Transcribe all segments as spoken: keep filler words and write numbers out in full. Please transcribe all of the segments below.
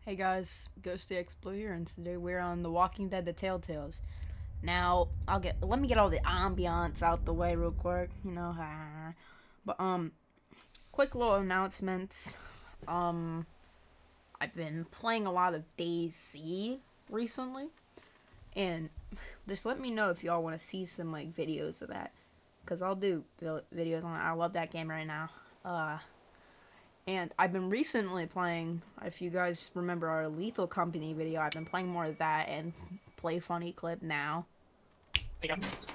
Hey guys, Ghosty Explo here, and today we're on The Walking Dead: The Taletails. Now, I'll get let me get all the ambiance out the way real quick, you know. But um, quick little announcements. Um, I've been playing a lot of DayZ recently, and just let me know if y'all want to see some like videos of that, cause I'll do videos on it. I love that game right now. Uh. And I've been recently playing, if you guys remember our Lethal Company video, I've been playing more of that and Play Funny Clip now. Yeah.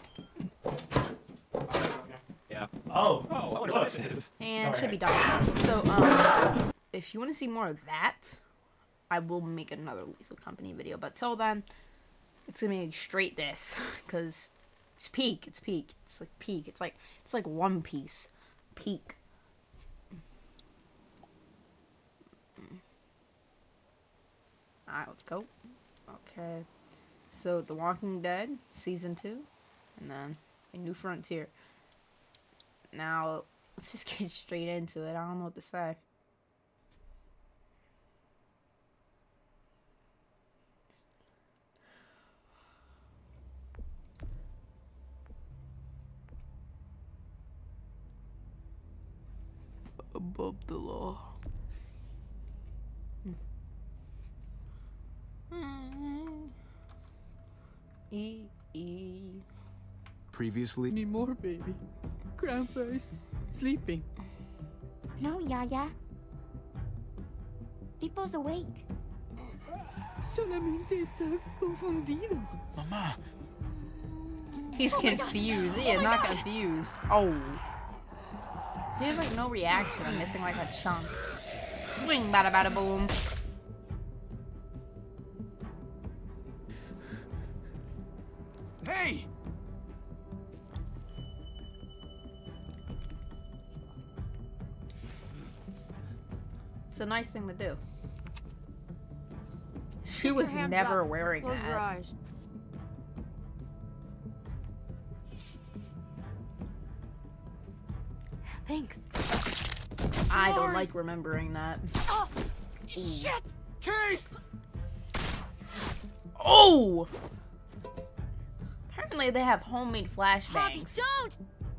Oh, Oh, I wonder what this is. And All should right. be done. So, um, if you want to see more of that, I will make another Lethal Company video. But till then, it's gonna be straight this, because it's peak, it's peak, it's like peak, it's like, it's like One Piece, peak. Alright, let's go. Okay. So, The Walking Dead, Season two. And then, A New Frontier. Now, let's just get straight into it. I don't know what to say. Above the law. E E. Previously, Need more, baby. Grandpa's sleeping. No, Yaya. Pipo's awake. Solamente está confundido. Mama, He's confused. He is not confused. Oh. She has like no reaction. I'm missing like a chunk. Swing, bada bada boom. hey! It's a nice thing to do. She Keep was your hands never up. wearing Close your that. eyes. Thanks. I don't Lord. like remembering that. Oh, shit! Kate! Oh! Apparently they have homemade Javi, flashbangs. don't!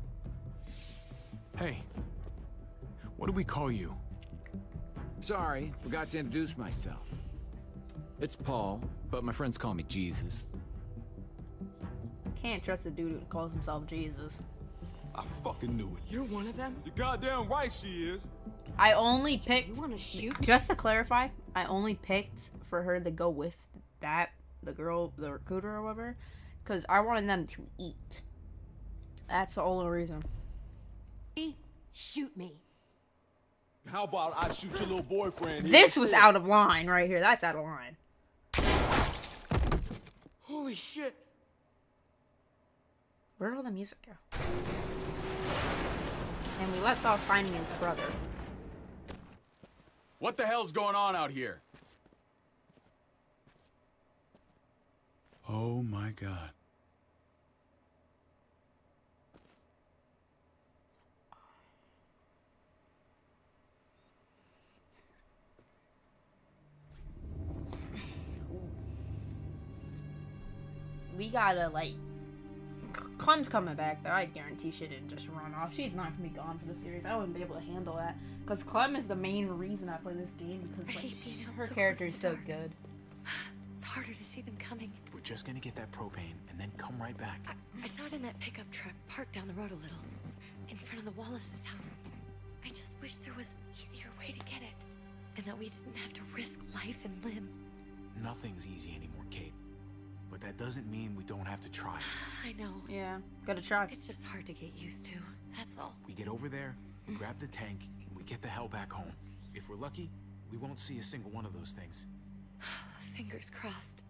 Hey, what do we call you? Sorry, forgot to introduce myself. It's Paul, but my friends call me Jesus. Can't trust the dude who calls himself Jesus. I fucking knew it. You're one of them? You're goddamn right she is. I only picked, You wanna shoot? just to clarify, I only picked for her to go with that, the girl, the recruiter or whatever, because I wanted them to eat. That's the only reason. Shoot me. How about I shoot your little boyfriend? here This was instead? out of line right here. That's out of line. Holy shit. Where did all the music go? And we left off finding his brother. What the hell's going on out here? Oh my god. We gotta, like... Clem's coming back, though. I guarantee she didn't just run off. She's not gonna be gone for the series. I wouldn't be able to handle that. Because Clem is the main reason I play this game. Because, I like, hate being out her so character close is to so dark. good. It's harder to see them coming. We're just gonna get that propane and then come right back. I, I saw it in that pickup truck parked down the road a little, in front of the Wallace's house. I just wish there was an easier way to get it, and that we didn't have to risk life and limb. Nothing's easy anymore, Kate. But that doesn't mean we don't have to try. I know. Yeah, gotta try. It's just hard to get used to. That's all. We get over there, we grab the tank, and we get the hell back home. If we're lucky, we won't see a single one of those things. Fingers crossed.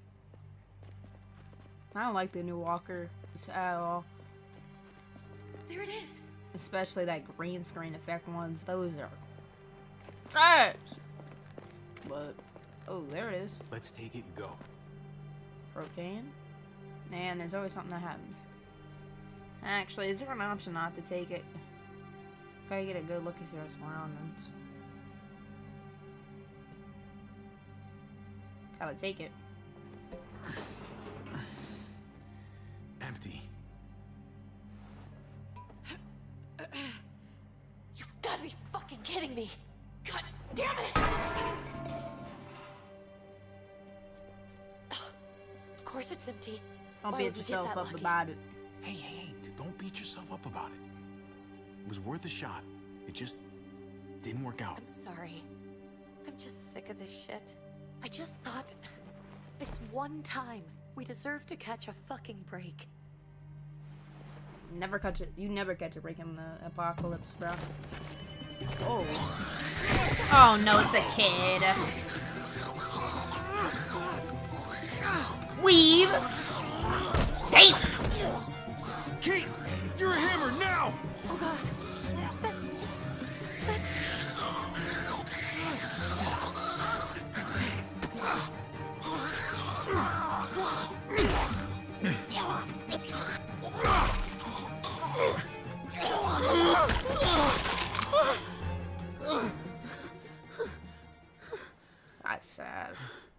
I don't like the new walker at all. There it is. Especially that green screen effect ones. Those are trash. But, oh, there it is. Let's take it and go. Propane. And there's always something that happens. Actually, is there an option not to take it? Gotta get a good look at your surroundings. Gotta take it. Empty. You've gotta be fucking kidding me! God damn it! Of course it's empty. Don't Why beat would we get yourself that up lucky? about it. Hey, hey, hey, d- don't beat yourself up about it. It was worth a shot. It just didn't work out. I'm sorry. I'm just sick of this shit. I just thought this one time we deserve to catch a fucking break. Never catch it. You never catch a break in the apocalypse, bro. Oh. Oh no, it's a kid. Weave. Hey. Kate, you're a hammer now. Oh god. That's... That's sad.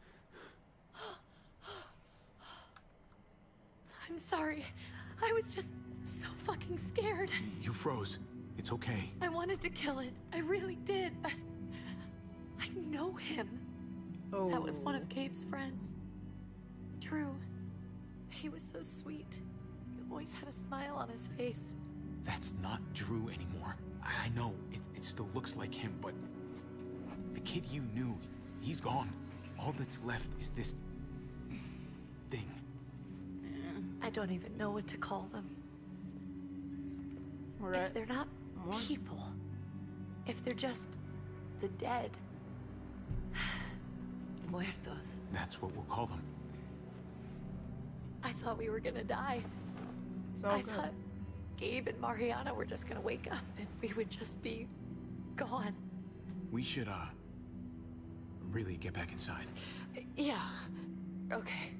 I'm sorry. I was just so fucking scared. You froze. It's okay. I wanted to kill it. I really did, but I know him. Oh. That was one of Gabe's friends. Drew. He was so sweet. He always had a smile on his face. That's not Drew anymore. I I know, it, it still looks like him, but the kid you knew, he's gone. All that's left is this thing. I don't even know what to call them. We're If at they're not one. people, if they're just the dead. Muertos. That's what we'll call them. I thought we were gonna die. It's all I good. thought Gabe and Mariana were just gonna wake up and we would just be gone. We should, uh, really get back inside. Yeah. Okay.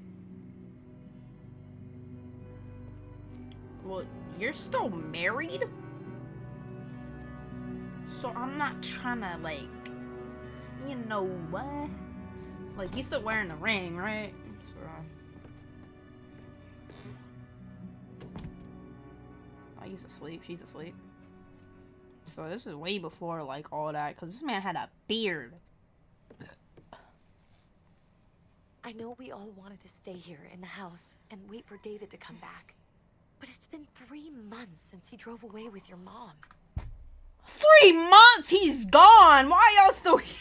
Well, you're still married? So I'm not trying to, like, you know what? Like, you still wearing the ring, right? So. Oh, he's asleep. She's asleep. So this is way before, like, all that. Because this man had a beard. I know we all wanted to stay here in the house and wait for David to come back. But it's been three months since he drove away with your mom. Three months? He's gone! Why y'all still here?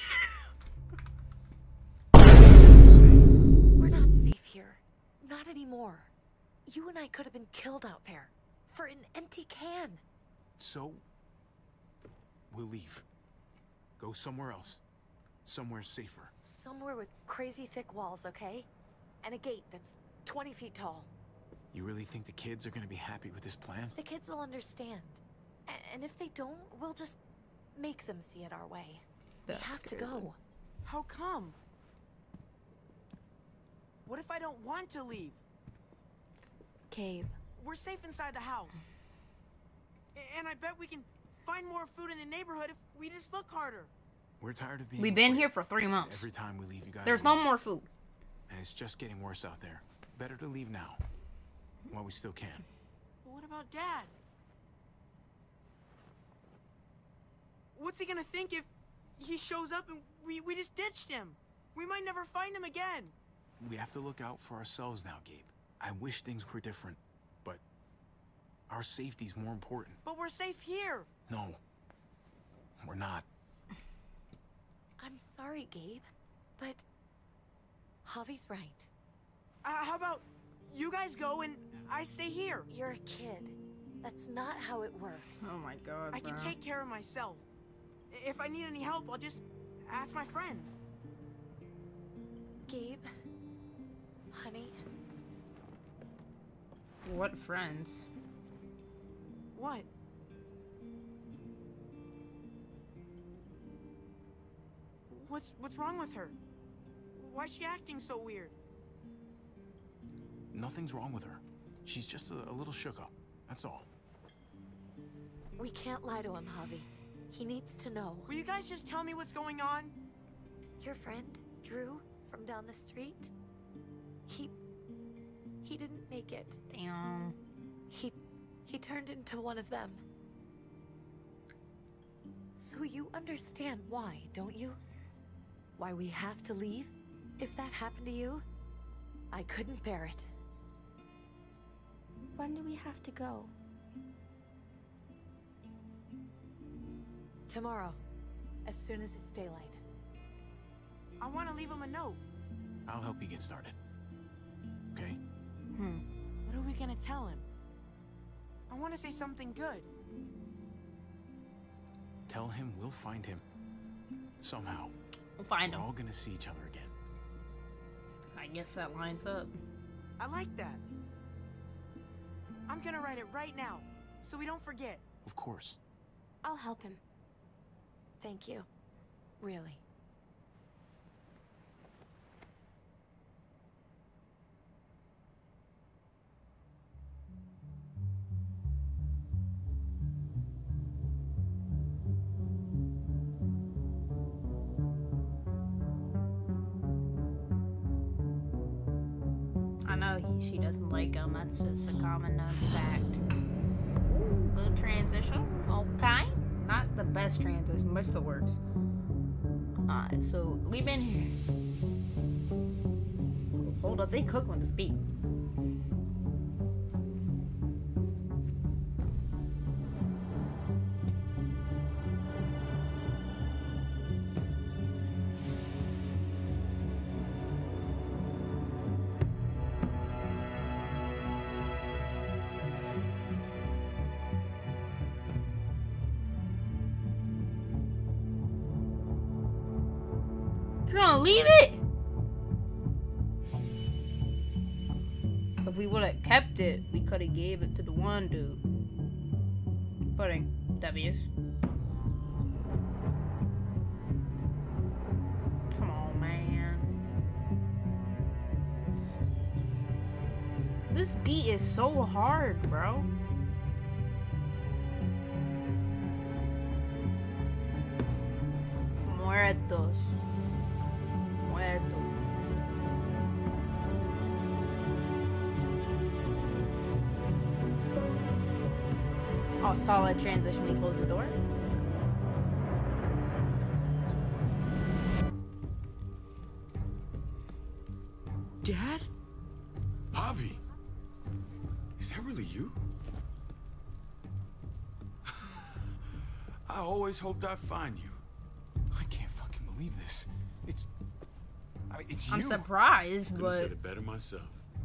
We're not safe here. Not anymore. You and I could have been killed out there. For an empty can. So, we'll leave. Go somewhere else. Somewhere safer. Somewhere with crazy thick walls, okay? And a gate that's twenty feet tall. You really think the kids are gonna be happy with this plan? The kids will understand. A- and if they don't, we'll just make them see it our way. That's we have to good. go. How come? What if I don't want to leave? Gabe. We're safe inside the house. A- And I bet we can find more food in the neighborhood if we just look harder. We're tired of being We've been afraid. here for three months. Every time we leave, you guys There's leave. no more food. And it's just getting worse out there. Better to leave now. While we still can. But what about Dad? What's he gonna think if he shows up and we, we just ditched him? We might never find him again. We have to look out for ourselves now, Gabe. I wish things were different, but our safety's more important. But we're safe here. No, we're not. I'm sorry, Gabe. But Javi's right. Uh, how about you guys go and I stay here? You're a kid. That's not how it works. Oh my god, I can bro. take care of myself. I- If I need any help, I'll just ask my friends. Gabe. Honey. What friends? What? What's what's wrong with her? Why's she acting so weird? Nothing's wrong with her. She's just a, a little shook up. That's all. We can't lie to him, Javi. He needs to know. Will you guys just tell me what's going on? Your friend, Drew, from down the street. He... he didn't make it. Damn. He... he turned into one of them. So you understand why, don't you? Why we have to leave? If that happened to you, I couldn't bear it. When do we have to go? Tomorrow, as soon as it's daylight. I want to leave him a note. I'll help you get started. Okay? Hmm. What are we gonna tell him? I want to say something good. Tell him we'll find him. Somehow. We'll find We're him. all gonna see each other again. I guess that lines up. I like that. I'm gonna write it right now, so we don't forget. Of course. I'll help him. Thank you. Really. I know he, she doesn't like him. That's just a common known fact. Ooh, good transition. Okay. Not the best transition, but still works. Alright, so we've been here. Hold up, they cook with this beat. You're gonna leave it? If we would have kept it, we could have gave it to the one dude. Putting W's. Come on, man. This beat is so hard, bro. Muertos. Muertos. Oh, solid transition. We close the door. Dad? Javi, is that really you? I always hoped I'd find you. I can't fucking believe this. It's... I mean, it's I'm you. surprised, Could have said but it better myself.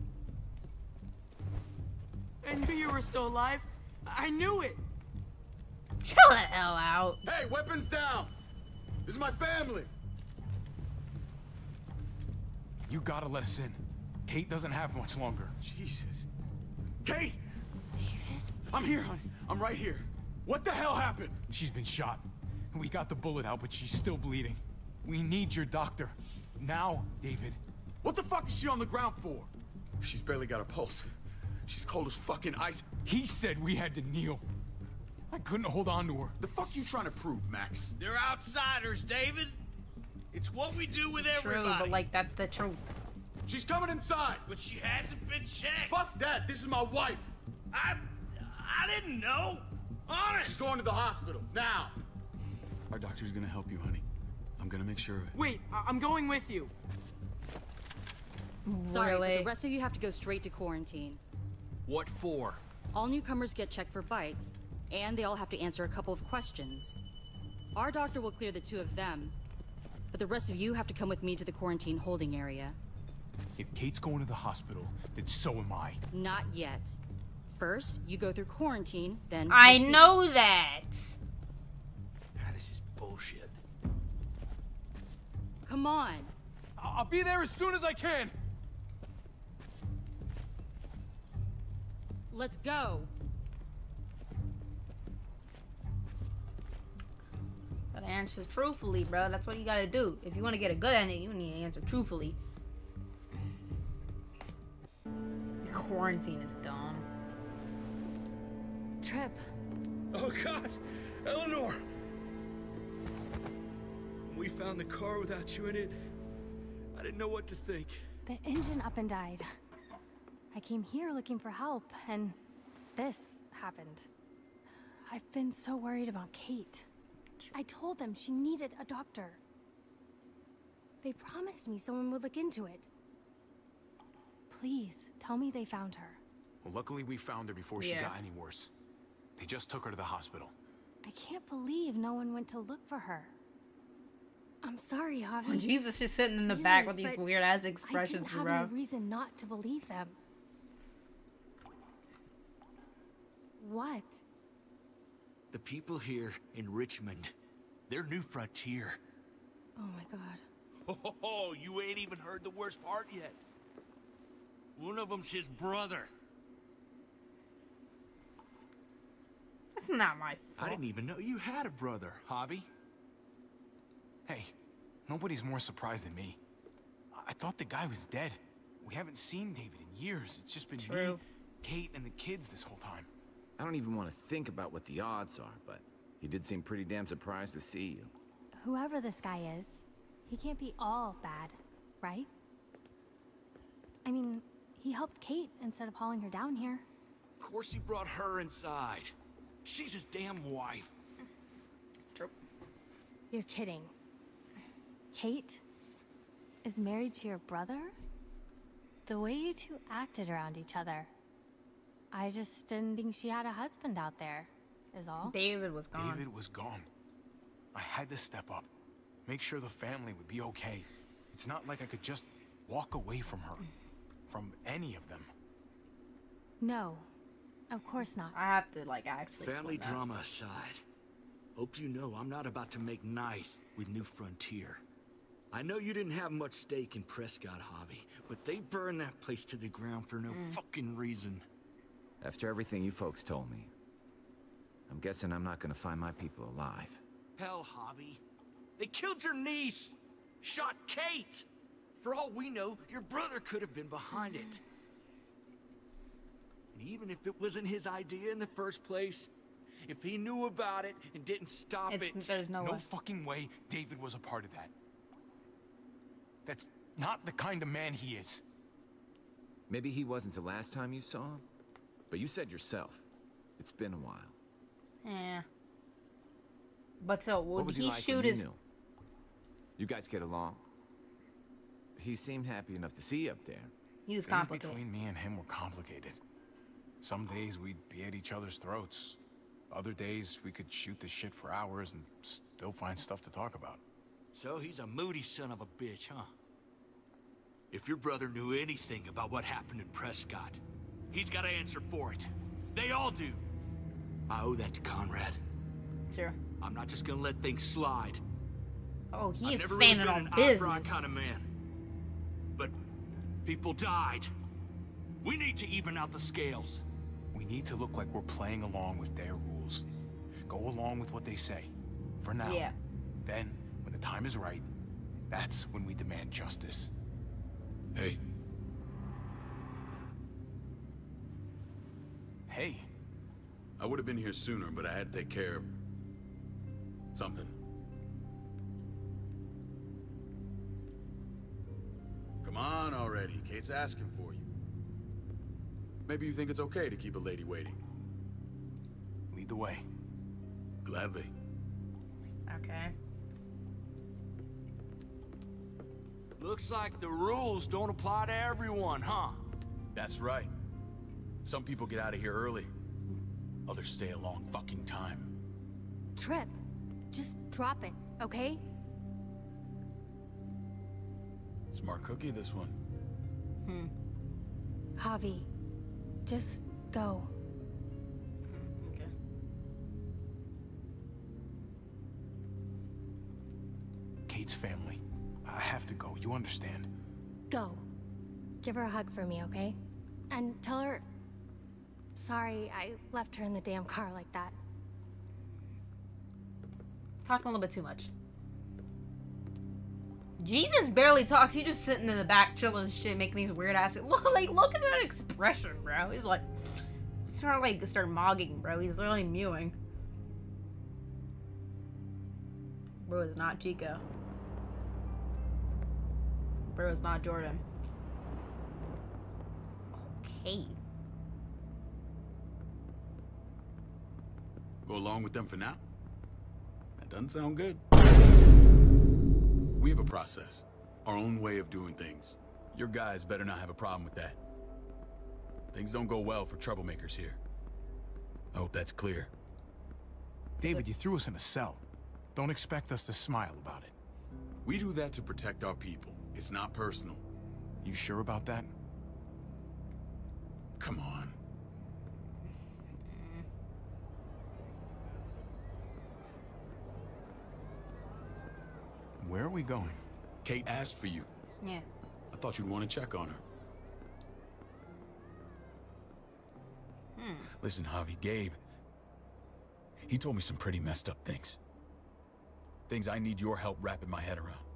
I knew you were still alive. I knew it. chill the hell out. Hey, weapons down! This is my family! You gotta let us in. Kate doesn't have much longer. Jesus. Kate! David? I'm here, honey. I'm right here. What the hell happened? She's been shot. We got the bullet out, but she's still bleeding. We need your doctor. Now, David. What the fuck is she on the ground for? She's barely got a pulse. She's cold as fucking ice. He said we had to kneel. I couldn't hold on to her. The fuck you trying to prove, Max? They're outsiders, David. It's what we do with everybody. True, but like that's the truth. She's coming inside. But she hasn't been checked. Fuck that. This is my wife. I, I didn't know. Honest. She's going to the hospital now. Our doctor's gonna help you, honey. I'm gonna make sure of it. Wait, I I'm going with you. Sorry, but Really? the rest of you have to go straight to quarantine. What for? All newcomers get checked for bites, and they all have to answer a couple of questions. Our doctor will clear the two of them, but the rest of you have to come with me to the quarantine holding area. If Kate's going to the hospital, then so am I. Not yet. First, you go through quarantine, then... I we'll see. know that. Ah, this is bullshit. Come on. I'll be there as soon as I can. Let's go. Gotta answer truthfully, bro. That's what you gotta do. If you want to get a good ending, you need to answer truthfully. Quarantine is dumb. Trip. Oh, God. Eleanor. We found the car without you in it. I didn't know what to think. The engine up and died. I came here looking for help, and this happened. I've been so worried about Kate. I told them she needed a doctor. They promised me someone would look into it. Please, tell me they found her. Well, luckily we found her before she Yeah. got any worse. They just took her to the hospital. I can't believe no one went to look for her. I'm sorry, Javi. Oh, Jesus just sitting in the Really, back with these but weird ass I expressions, didn't have bro. any reason not to believe them. What? The people here in Richmond, they're New Frontier. Oh my god. Oh, you ain't even heard the worst part yet. One of them's his brother. That's not my I fault. didn't even know you had a brother, Javi. Hey, nobody's more surprised than me. I, I thought the guy was dead. We haven't seen David in years. It's just been True. me, Kate, and the kids this whole time. I don't even want to think about what the odds are, but he did seem pretty damn surprised to see you. Whoever this guy is, he can't be all bad, right? I mean, he helped Kate instead of hauling her down here. Of course he brought her inside. She's his damn wife. True. You're kidding. Kate is married to your brother? The way you two acted around each other. I just didn't think she had a husband out there, is all. David was gone. David was gone. I had to step up. Make sure the family would be okay. It's not like I could just walk away from her. From any of them. No, of course not. I have to, like, actually. Family explain that. drama aside, hope you know I'm not about to make nice with New Frontier. I know you didn't have much stake in Prescott, Javi, but they burned that place to the ground for no Mm. fucking reason. After everything you folks told me, I'm guessing I'm not gonna find my people alive. Hell, Javi. They killed your niece! Shot Kate! For all we know, your brother could have been behind it. And even if it wasn't his idea in the first place, if he knew about it and didn't stop It's, it... there's no, No way. fucking way David was a part of that. That's not the kind of man he is. Maybe he wasn't the last time you saw him, but you said yourself, it's been a while. Yeah. But so, would What was he he like shoot when you his... knew? You guys get along? He seemed happy enough to see you up there. He was Things complicated. between me and him were complicated. Some days we'd be at each other's throats. Other days we could shoot the shit for hours and still find stuff to talk about. So he's a moody son of a bitch, huh? If your brother knew anything about what happened in Prescott, he's got to answer for it. They all do. I owe that to Conrad. Sure. I'm not just gonna let things slide. Oh, he I've is never standing really on been an eyebrow business. kind of man. But people died. We need to even out the scales. We need to look like we're playing along with their rules. Go along with what they say. For now. Yeah. Then, when the time is right, that's when we demand justice. Hey. Hey. I would have been here sooner, but I had to take care of... something. Come on already. Kate's asking for you. Maybe you think it's okay to keep a lady waiting. Lead the way. Gladly. Okay. Looks like the rules don't apply to everyone, huh? That's right. Some people get out of here early. Others stay a long fucking time. Trip, just drop it, okay? Smart cookie, this one. Hmm. Javi, just go. Okay. Kate's family. I have to go, you understand. Go. Give her a hug for me, okay? And tell her... Sorry, I left her in the damn car like that. Talking a little bit too much. Jesus barely talks. He's just sitting in the back, chilling and shit, making these weird ass. Look, like, look at that expression, bro. He's like, he's trying to like start mogging, bro. He's literally mewing. Bro, it's not Chico. Bro, it's not Jordan. Okay. Go along with them for now? That doesn't sound good. We have a process. Our own way of doing things. Your guys better not have a problem with that. Things don't go well for troublemakers here. I hope that's clear. David, you threw us in a cell. Don't expect us to smile about it. We do that to protect our people. It's not personal. You sure about that? Come on. Where are we going? Kate asked for you. Yeah. I thought you'd want to check on her. Hmm. Listen, Javi, Gabe, he told me some pretty messed up things. Things I need your help wrapping my head around.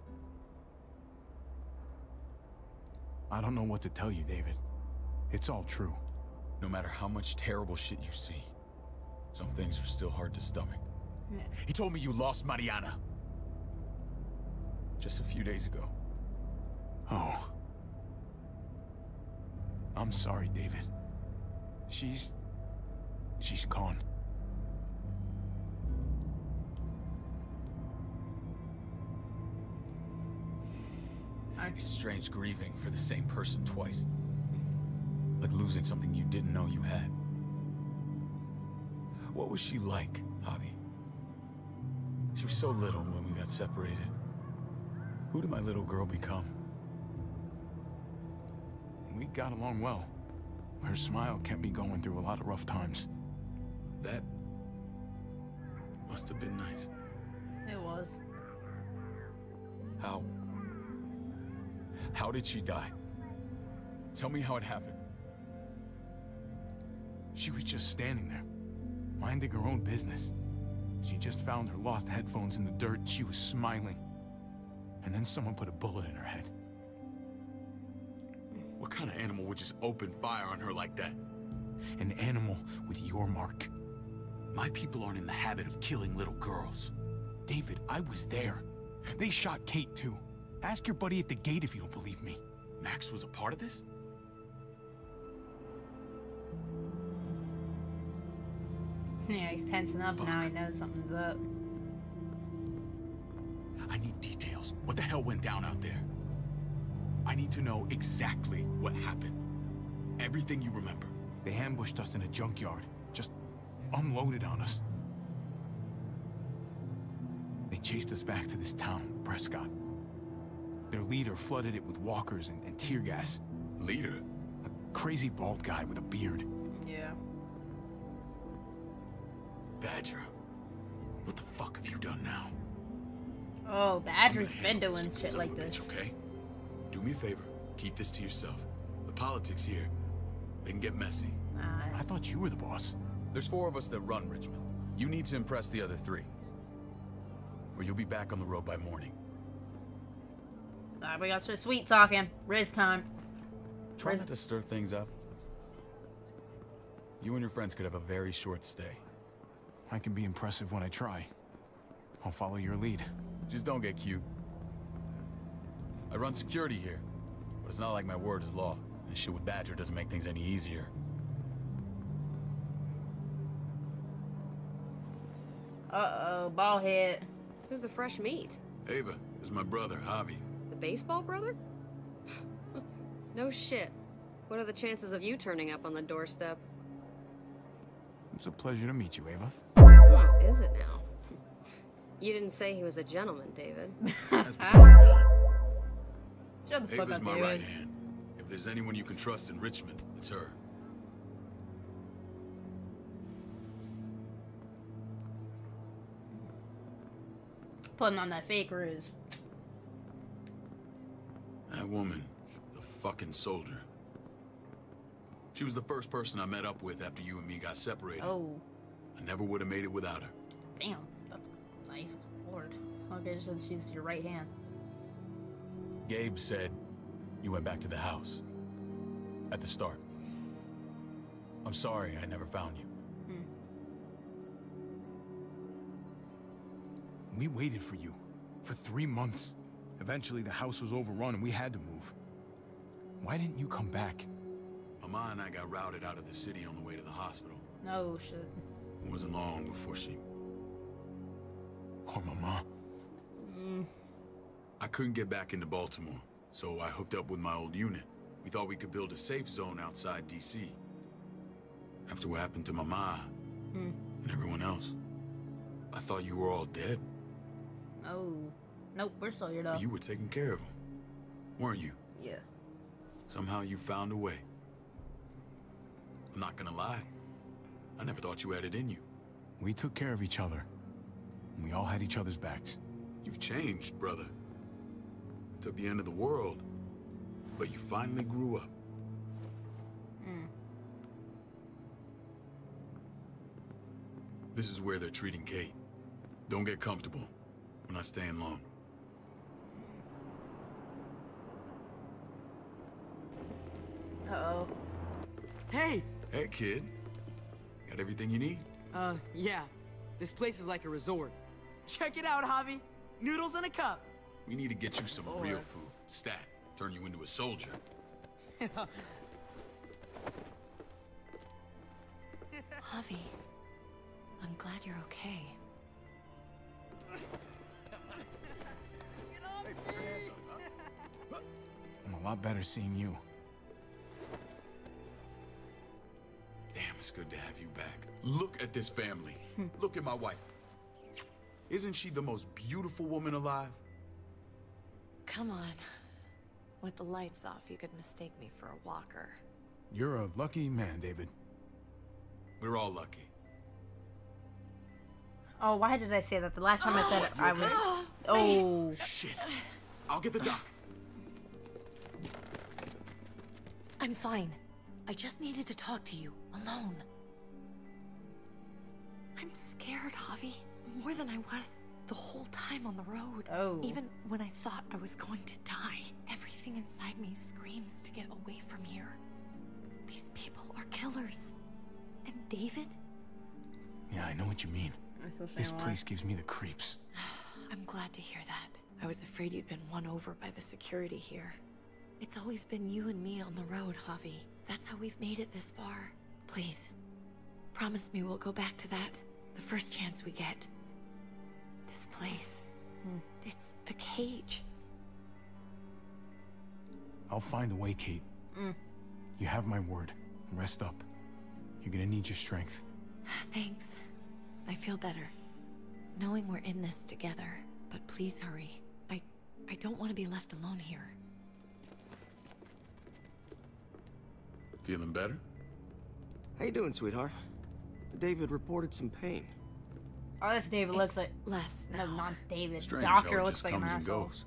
I don't know what to tell you, David. It's all true. No matter how much terrible shit you see, some things are still hard to stomach. Yeah. He told me you lost Mariana. Just a few days ago. Oh. I'm sorry, David. She's... she's gone. It's strange grieving for the same person twice. Like losing something you didn't know you had. What was she like, Javi? She was so little when we got separated. Who did my little girl become? We got along well. Her smile kept me going through a lot of rough times. That must have been nice. It was. How? How did she die? Tell me how it happened. She was just standing there, minding her own business. She just found her lost headphones in the dirt. She was smiling. And then someone put a bullet in her head. What kind of animal would just open fire on her like that? An animal with your mark. My people aren't in the habit of killing little girls. David, I was there. They shot Kate too. Ask your buddy at the gate if you don't believe me. Max was a part of this? Yeah, he's tensing up Fuck. now. He knows something's up. I need details. What the hell went down out there? I need to know exactly what happened. Everything you remember. They ambushed us in a junkyard. Just unloaded on us. They chased us back to this town, Prescott. Their leader flooded it with walkers and, and tear gas. Leader? A crazy bald guy with a beard. Yeah. Badger, what the fuck have you done now? Oh, Badger's been doing Son shit of like a this. bitch, okay? Do me a favor. Keep this to yourself. The politics here, they can get messy. Uh, I thought you were the boss. There's four of us that run Richmond. You need to impress the other three. Or you'll be back on the road by morning. uh, we got some sweet talking. Riz time. Try Riz not to stir things up. You and your friends could have a very short stay. I can be impressive when I try. I'll follow your lead. Just don't get cute. I run security here, but it's not like my word is law. This shit with Badger doesn't make things any easier. Uh-oh, ball hit. Who's the fresh meat? Ava, this is my brother, Javi. The baseball brother? No shit. What are the chances of you turning up on the doorstep? It's a pleasure to meet you, Ava. What is it now? You didn't say he was a gentleman, David. That's because he's not. Shut the fuck Ava's up, my David. right hand. If there's anyone you can trust in Richmond, it's her. Putting on that fake ruse. That woman, the fucking soldier. She was the first person I met up with after you and me got separated. Oh. I never would have made it without her. Damn, that's nice. Lord. Okay, so she's your right hand. Gabe said you went back to the house. At the start. I'm sorry I never found you. Hmm. We waited for you. For three months. Eventually, the house was overrun and we had to move. Why didn't you come back? Mama and I got routed out of the city on the way to the hospital. No shit. It wasn't long before she... Poor Mama. Mm. I couldn't get back into Baltimore, so I hooked up with my old unit. We thought we could build a safe zone outside D C. After what happened to Mama Hmm. and everyone else, I thought you were all dead. Oh. Nope, we're still here though. But you were taking care of them, weren't you? Yeah. Somehow you found a way. I'm not gonna lie. I never thought you had it in you. We took care of each other. And we all had each other's backs. You've changed, brother. Took the end of the world, but you finally grew up. Mm. This is where they're treating Kate. Don't get comfortable. We're not staying long. Uh-oh. Hey! Hey, kid. Got everything you need? Uh, yeah. This place is like a resort. Check it out, Javi. Noodles in a cup. We need to get you some Or- real food. Stat. Turn you into a soldier. Javi, I'm glad you're okay. I'm a lot better seeing you. Damn, it's good to have you back. Look at this family. Look at my wife. Isn't she the most beautiful woman alive? Come on. With the lights off, you could mistake me for a walker. You're a lucky man, David. We're all lucky. Oh, why did I say that? The last time I said it, I was... Oh. Shit. I'll get the doc. I'm fine. I just needed to talk to you, alone. I'm scared, Javi. More than I was the whole time on the road. Oh. Even when I thought I was going to die, everything inside me screams to get away from here. These people are killers. And David? Yeah, I know what you mean. This place gives me the creeps. I'm glad to hear that. I was afraid you'd been won over by the security here. It's always been you and me on the road, Javi. That's how we've made it this far. Please, promise me we'll go back to that the first chance we get. This place, hmm. it's a cage. I'll find a way, Kate. Mm. You have my word. Rest up. You're gonna need your strength. Thanks. I feel better. Knowing we're in this together. But please hurry. I... I don't want to be left alone here. Feeling better? How you doing, sweetheart? David reported some pain. Oh, that's David. It's Looks like... less No, now. not David. Strange Doctor how it looks just like an comes and asshole. goes.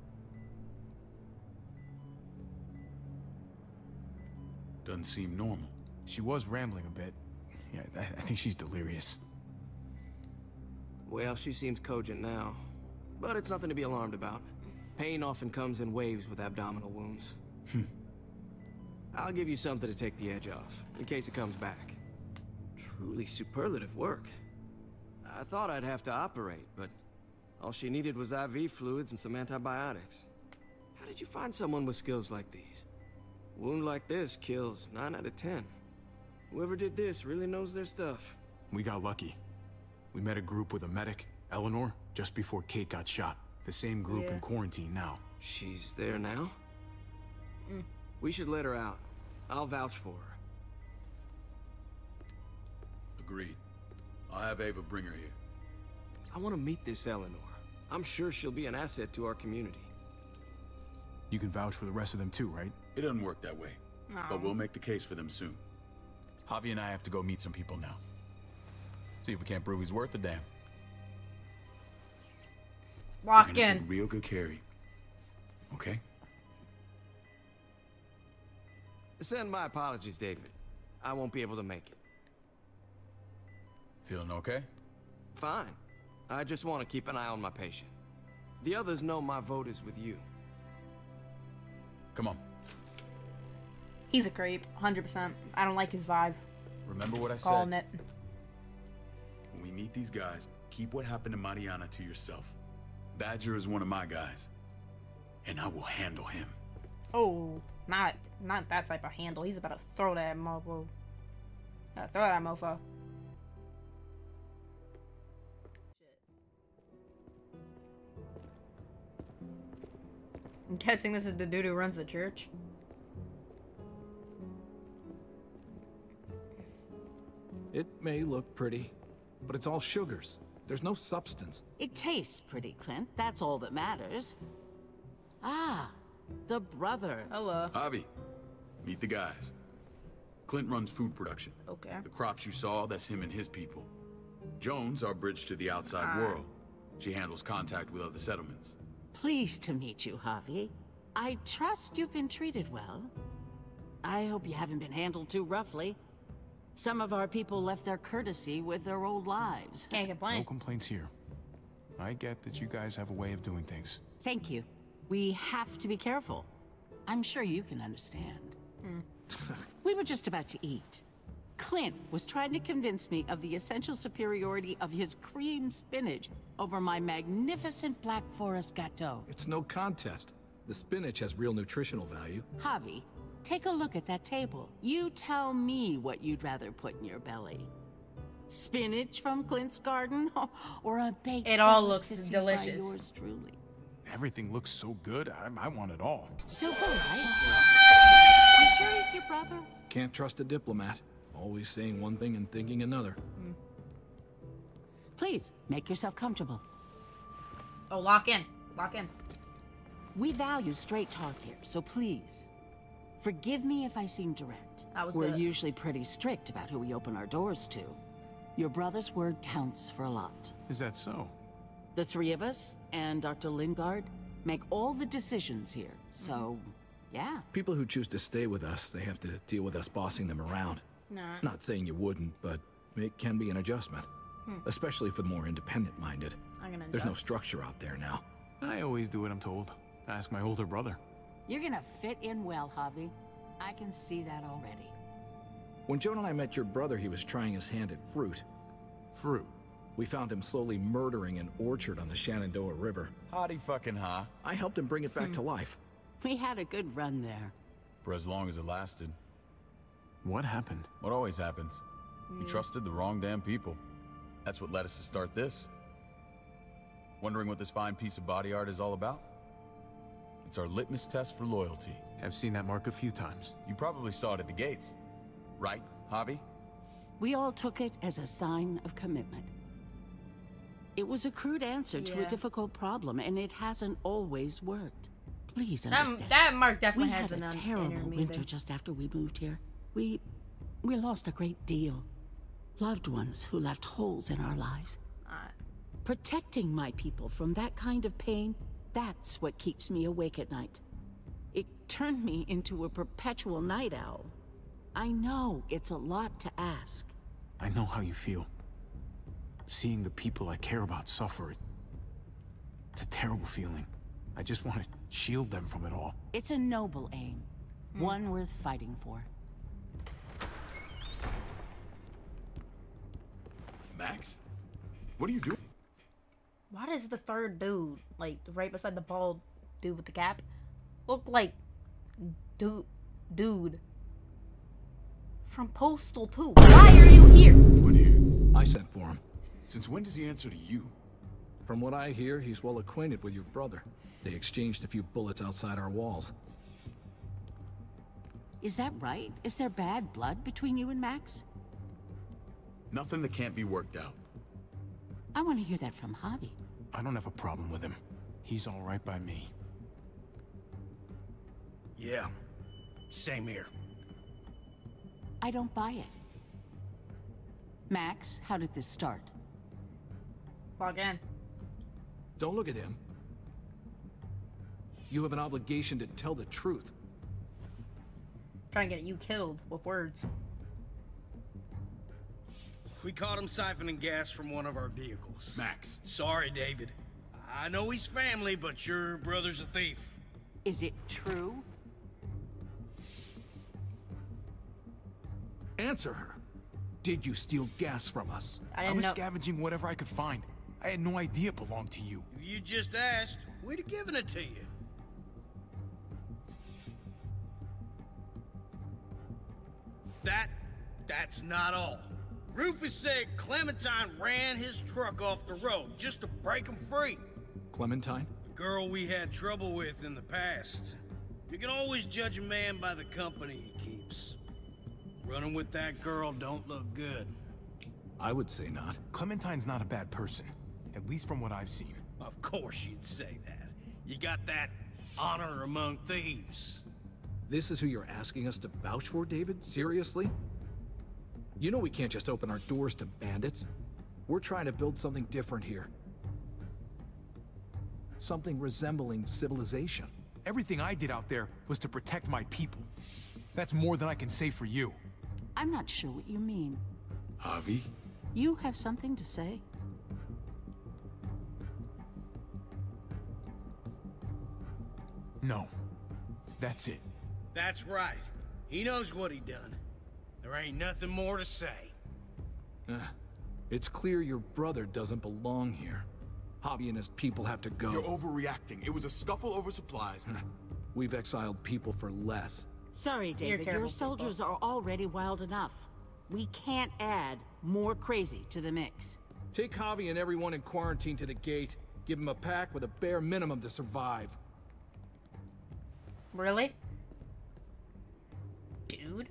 Doesn't seem normal. She was rambling a bit. Yeah, I, I think she's delirious. Well, she seems cogent now. But it's nothing to be alarmed about. Pain often comes in waves with abdominal wounds. I'll give you something to take the edge off, in case it comes back. Truly superlative work. I thought I'd have to operate, but all she needed was I V fluids and some antibiotics. How did you find someone with skills like these? A wound like this kills nine out of ten. Whoever did this really knows their stuff. We got lucky. We met a group with a medic, Eleanor, just before Kate got shot. The same group Yeah. in quarantine now. She's there now? Mm. We should let her out. I'll vouch for her. Agreed. I'll have Ava bring her here. I want to meet this Eleanor. I'm sure she'll be an asset to our community. You can vouch for the rest of them too, right? It doesn't work that way. No. But we'll make the case for them soon. Javi and I have to go meet some people now. See if we can't prove he's worth a damn. Walk We're gonna in. take real good care of you. Okay? Send my apologies, David. I won't be able to make it. Feeling okay? Fine. I just want to keep an eye on my patient. The others know my vote is with you. Come on. He's a creep, one hundred percent. I don't like his vibe. Remember what I Calling said? it. When we meet these guys, keep what happened to Mariana to yourself. Badger is one of my guys. and I will handle him. Oh, not not that type of handle. He's about to throw that mofo. Uh, throw that mofo. I'm guessing this is the dude who runs the church. It may look pretty, but it's all sugars. There's no substance. It tastes pretty, Clint. That's all that matters. Ah, the brother. Hello. Javi, meet the guys. Clint runs food production. Okay. The crops you saw, that's him and his people. Jones, our bridge to the outside Ah. world. She handles contact with other settlements. Pleased to meet you, Javi. I trust you've been treated well. I hope you haven't been handled too roughly. Some of our people left their courtesy with their old lives. Can't complain. No complaints here. I get that you guys have a way of doing things. Thank you. We have to be careful. I'm sure you can understand. Hmm. We were just about to eat. Clint was trying to convince me of the essential superiority of his cream spinach over my magnificent Black Forest gâteau. It's no contest. The spinach has real nutritional value. Javi, take a look at that table. You tell me what you'd rather put in your belly. Spinach from Clint's garden, or a baked It all looks delicacy delicious. by yours truly. Everything looks so good. I, I want it all. So polite. You sure he's your brother? Can't trust a diplomat. Always saying one thing and thinking another. Please, make yourself comfortable. Oh, lock in. Lock in. We value straight talk here, so please, forgive me if I seem direct. That was We're good. usually pretty strict about who we open our doors to. Your brother's word counts for a lot. Is that so? The three of us and Doctor Lingard make all the decisions here, so, yeah. People who choose to stay with us, they have to deal with us bossing them around. Nah. Not saying you wouldn't, but it can be an adjustment. Hmm. Especially for the more independent-minded. I'm gonna There's no adjust. structure out there now. I always do what I'm told. Ask my older brother. You're gonna fit in well, Javi. I can see that already. When Joan and I met your brother, he was trying his hand at fruit. Fruit? We found him slowly murdering an orchard on the Shenandoah River. Howdy fucking ha. I helped him bring it back to life. We had a good run there. For as long as it lasted. What happened? What always happens. We trusted the wrong damn people. That's what led us to start this. Wondering what this fine piece of body art is all about? It's our litmus test for loyalty. I've seen that mark a few times. You probably saw it at the gates. Right, Javi? We all took it as a sign of commitment. It was a crude answer to a Yeah. difficult problem, and it hasn't always worked. Please That, understand. that mark definitely we has had an a un- terrible intermeter. winter just after we moved here. We we lost a great deal. Loved ones who left holes in our lives. Alright. Protecting my people from that kind of pain, that's what keeps me awake at night. It turned me into a perpetual night owl. I know it's a lot to ask. I know how you feel. Seeing the people I care about suffer, it, it's a terrible feeling. I just want to shield them from it all. It's a noble aim, one worth fighting for. Max? What are you doing? Why does the third dude, like right beside the bald dude with the cap, look like dude, dude from Postal two? Why are you here? What here? I sent for him. Since when does he answer to you? From what I hear, he's well acquainted with your brother. They exchanged a few bullets outside our walls. Is that right? Is there bad blood between you and Max? Nothing that can't be worked out. I want to hear that from Javi. I don't have a problem with him. He's all right by me. Yeah, same here. I don't buy it. Max, how did this start? Log in. Don't look at him. You have an obligation to tell the truth. Trying to get you killed with words. We caught him siphoning gas from one of our vehicles. Max. Sorry, David. I know he's family, but your brother's a thief. Is it true? Answer her. Did you steal gas from us? I I didn't was know. scavenging whatever I could find. I had no idea it belonged to you. If you just asked, we'd have given it to you. that, that's not all. Rufus said Clementine ran his truck off the road just to break him free. Clementine? The girl we had trouble with in the past. You can always judge a man by the company he keeps. Running with that girl don't look good. I would say not. Clementine's not a bad person, at least from what I've seen. Of course you'd say that. You got that honor among thieves. This is who you're asking us to vouch for, David? Seriously? You know we can't just open our doors to bandits. We're trying to build something different here. Something resembling civilization. Everything I did out there was to protect my people. That's more than I can say for you. I'm not sure what you mean. Javi? You have something to say? No. That's it. That's right. He knows what he done. There ain't nothing more to say. Uh, it's clear your brother doesn't belong here. Javi and his people have to go. You're overreacting. It was a scuffle over supplies. We've exiled people for less. Sorry, David. Your soldiers people. are already wild enough. We can't add more crazy to the mix. Take Javi and everyone in quarantine to the gate. Give them a pack with a bare minimum to survive. Really? Dude?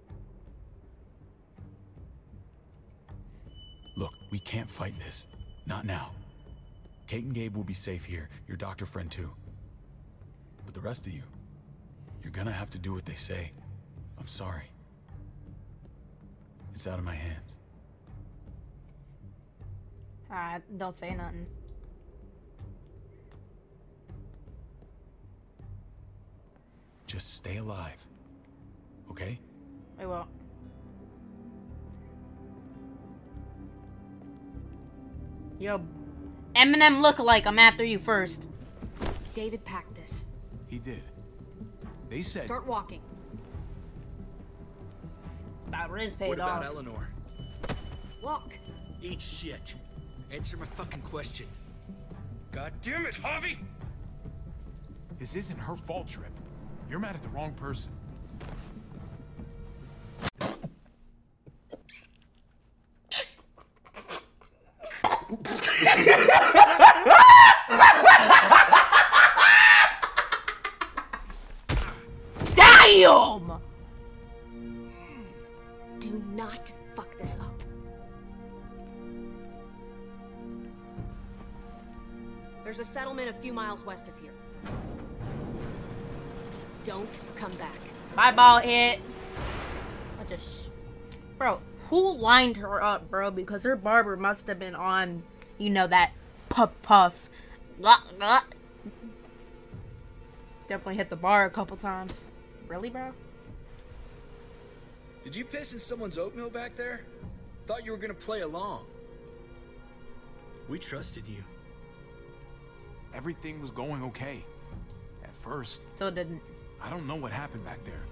Look, we can't fight this. Not now. Kate and Gabe will be safe here. Your doctor friend too. But the rest of you, you're gonna have to do what they say. I'm sorry. It's out of my hands. Alright, don't say nothing. Just stay alive. Okay? I will. Yo, Eminem lookalike, I'm after you first. David packed this. He did. They said... Start walking. About Riz paid What off. about Eleanor? Walk. Eat shit. Answer my fucking question. God damn it, Javi! This isn't her fault, Trip. You're mad at the wrong person. Damn! Do not fuck this up. There's a settlement a few miles west of here. Don't come back. Bye, ball hit. I just, bro, who lined her up, bro? Because her barber must have been on, you know, that puff puff. Definitely hit the bar a couple times. Really, bro? Did you piss in someone's oatmeal back there? Thought you were gonna play along. We trusted you. Everything was going okay. At first. So it didn't. I don't know what happened back there.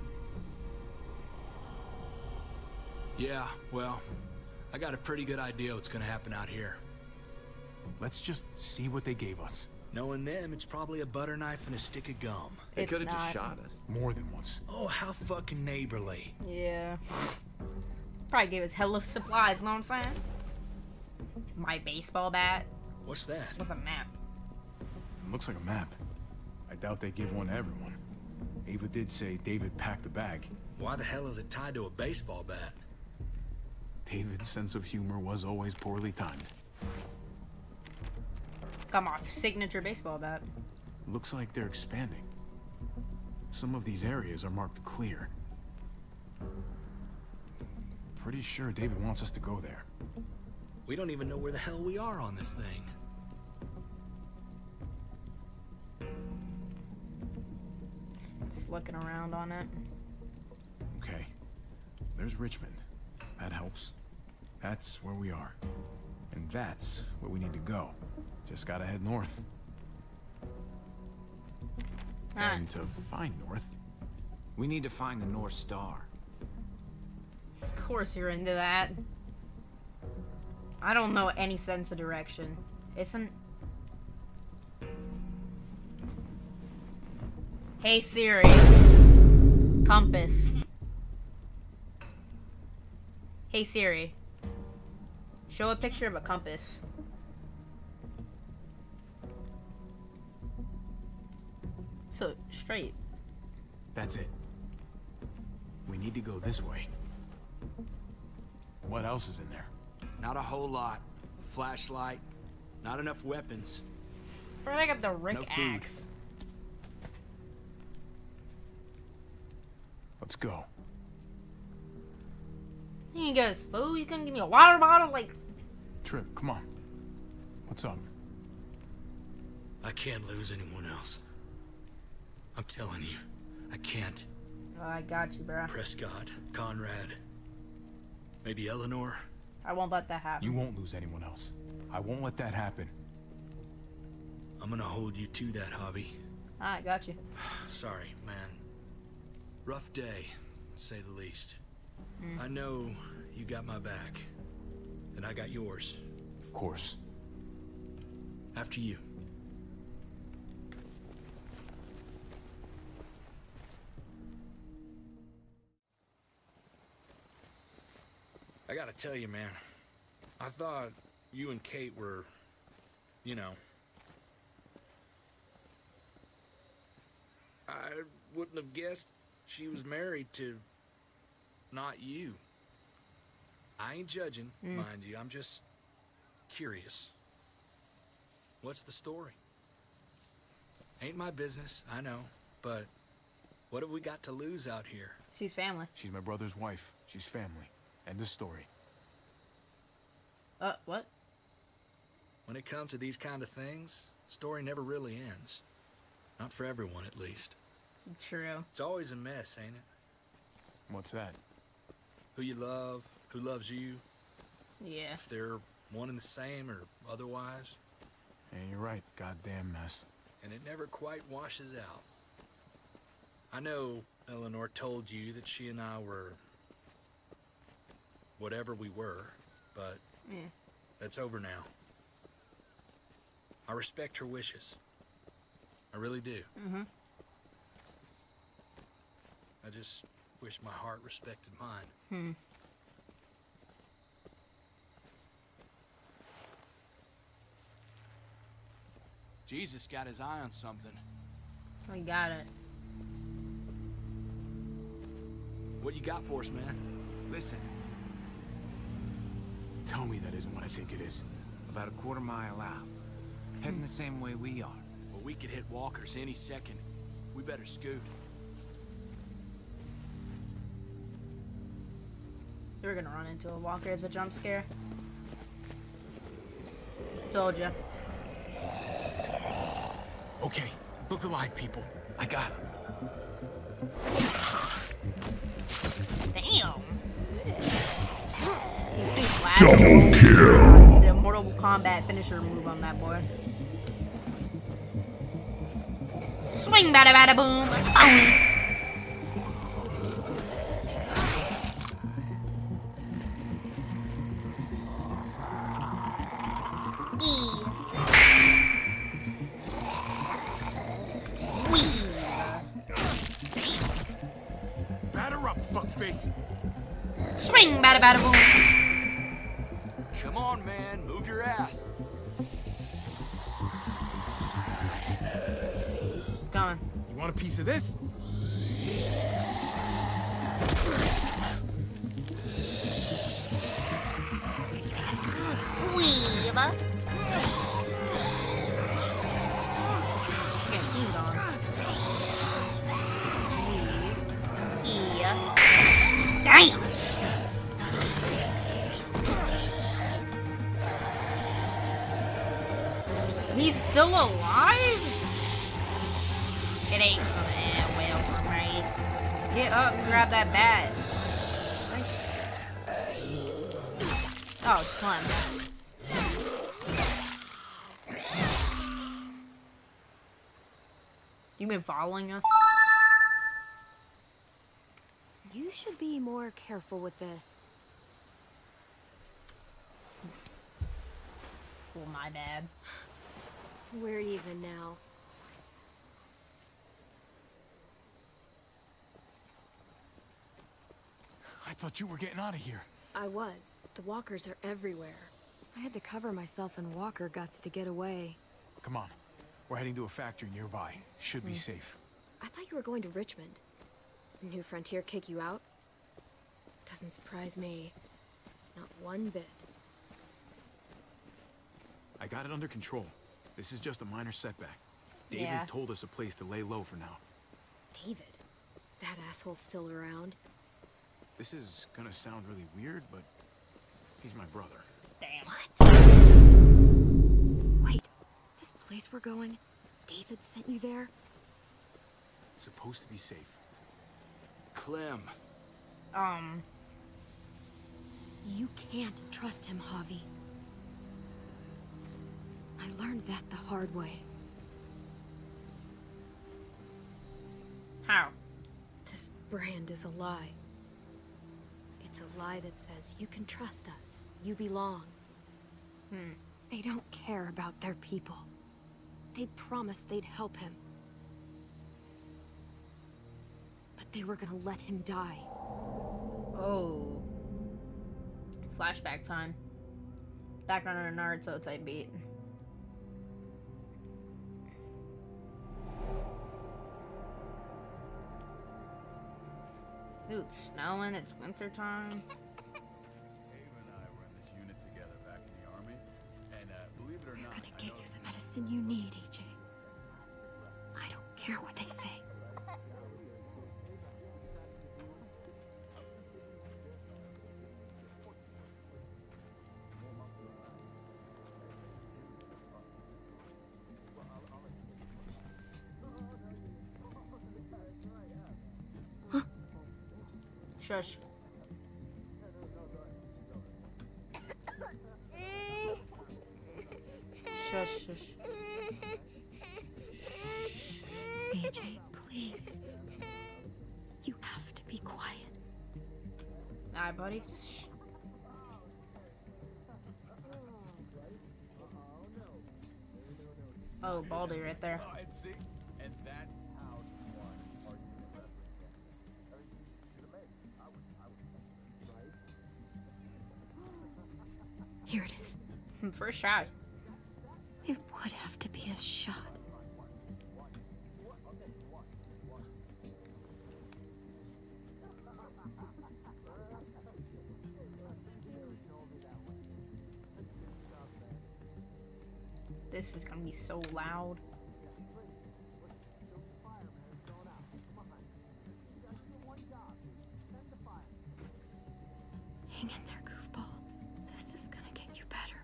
Yeah, well, I got a pretty good idea what's gonna happen out here. Let's just see what they gave us. Knowing them, it's probably a butter knife and a stick of gum. They It's could have just not. shot us. More than once. Oh, how fucking neighborly. Yeah. Probably gave us hell of supplies, know what I'm saying? My baseball bat What's that? with a map. It looks like a map. I doubt they give one to everyone. Ava did say David packed the bag. Why the hell is it tied to a baseball bat? David's sense of humor was always poorly timed. Come on, signature baseball bat. Looks like they're expanding. Some of these areas are marked clear. Pretty sure David wants us to go there. We don't even know where the hell we are on this thing. Just looking around on it. Okay. There's Richmond. That helps. That's where we are. And that's where we need to go. Just gotta head north. Ah. And to find north, we need to find the North Star. Of course you're into that. I don't know any sense of direction. Isn't... Hey Siri. Compass. Hey Siri, show a picture of a compass. So, straight. That's it. We need to go this way. What else is in there? Not a whole lot. Flashlight, not enough weapons. Where did I get the Rick No food. axe? Let's go. He didn't get his food. He couldn't give me a water bottle. Like, Trip, come on. What's up? I can't lose anyone else. I'm telling you, I can't. oh, I got you, bro. Prescott, Conrad, maybe Eleanor. I won't let that happen. You won't lose anyone else. I won't let that happen. I'm gonna hold you to that, Javi. I got you. Sorry, man. Rough day, to say the least. Mm. I know you got my back, and I got yours. Of course. After you. I gotta tell you, man. I thought you and Kate were, you know... I wouldn't have guessed she was married to not you. I ain't judging, Mm. mind you. I'm just curious. What's the story? Ain't my business, I know, but what have we got to lose out here? She's family. She's my brother's wife. She's family. End of story. Uh, what? When it comes to these kind of things, the story never really ends. Not for everyone, at least. True. It's always a mess, ain't it? What's that? Who you love, who loves you, Yeah. if they're one and the same or otherwise. Yeah, you're right. Goddamn mess. And it never quite washes out. I know Eleanor told you that she and I were whatever we were, but Yeah. that's over now. I respect her wishes. I really do. Mm-hmm. I just wish my heart respected mine. Hmm. Jesus got his eye on something. We got it. What you got for us, man? Listen. Tell me that isn't what I think it is. About a quarter mile out. Heading the same way we are. Well, we could hit walkers any second. We better scoot. We're gonna run into a walker as a jump scare. Told ya. Okay, look alive, people. I got him. Damn. These things flash. Double kill. The Mortal Kombat finisher move on that boy. Swing, bada bada boom. Boom. Batter up, fuckface. Swing, bada bada boom. Come on, man. Move your ass. Gone. You want a piece of this? Weave. Okay, he's gone. Weave. Yeah. Damn. He's still alive? It ain't gonna end well for me. Get up and grab that bat. Oh, it's fun. You been following us? You should be more careful with this. Well, my bad. We're even now. I thought you were getting out of here. I was. The walkers are everywhere. I had to cover myself in walker guts to get away. Come on. We're heading to a factory nearby. Should be Hmm. safe. I thought you were going to Richmond. New Frontier kick you out? Doesn't surprise me. Not one bit. I got it under control. This is just a minor setback. David Yeah. told us a place to lay low for now. David? That asshole's still around? This is gonna sound really weird, but he's my brother. Damn. What? Wait, this place we're going, David sent you there? It's supposed to be safe. Clem. Um. You can't trust him, Javi. I learned that the hard way. How? This brand is a lie. It's a lie that says you can trust us. You belong. Hmm. They don't care about their people. They promised they'd help him. But they were gonna let him die. Oh. Flashback time. Background on a Naruto type beat. Ooh, it's snowing, it's winter time. Ava and I were in this unit together back in the army, and uh, believe it or not, They're gonna get you the medicine you need, A J. I don't care what they say. Shush. Shush, shush. A J, please. You have to be quiet. Alright, buddy. Shh. Oh, Baldy right there. Oh, and see, and that's how you want to argue the rest of the Here it is. First shot. It would have to be a shot. This is gonna be so loud. Hang in there, goofball. This is gonna get you better.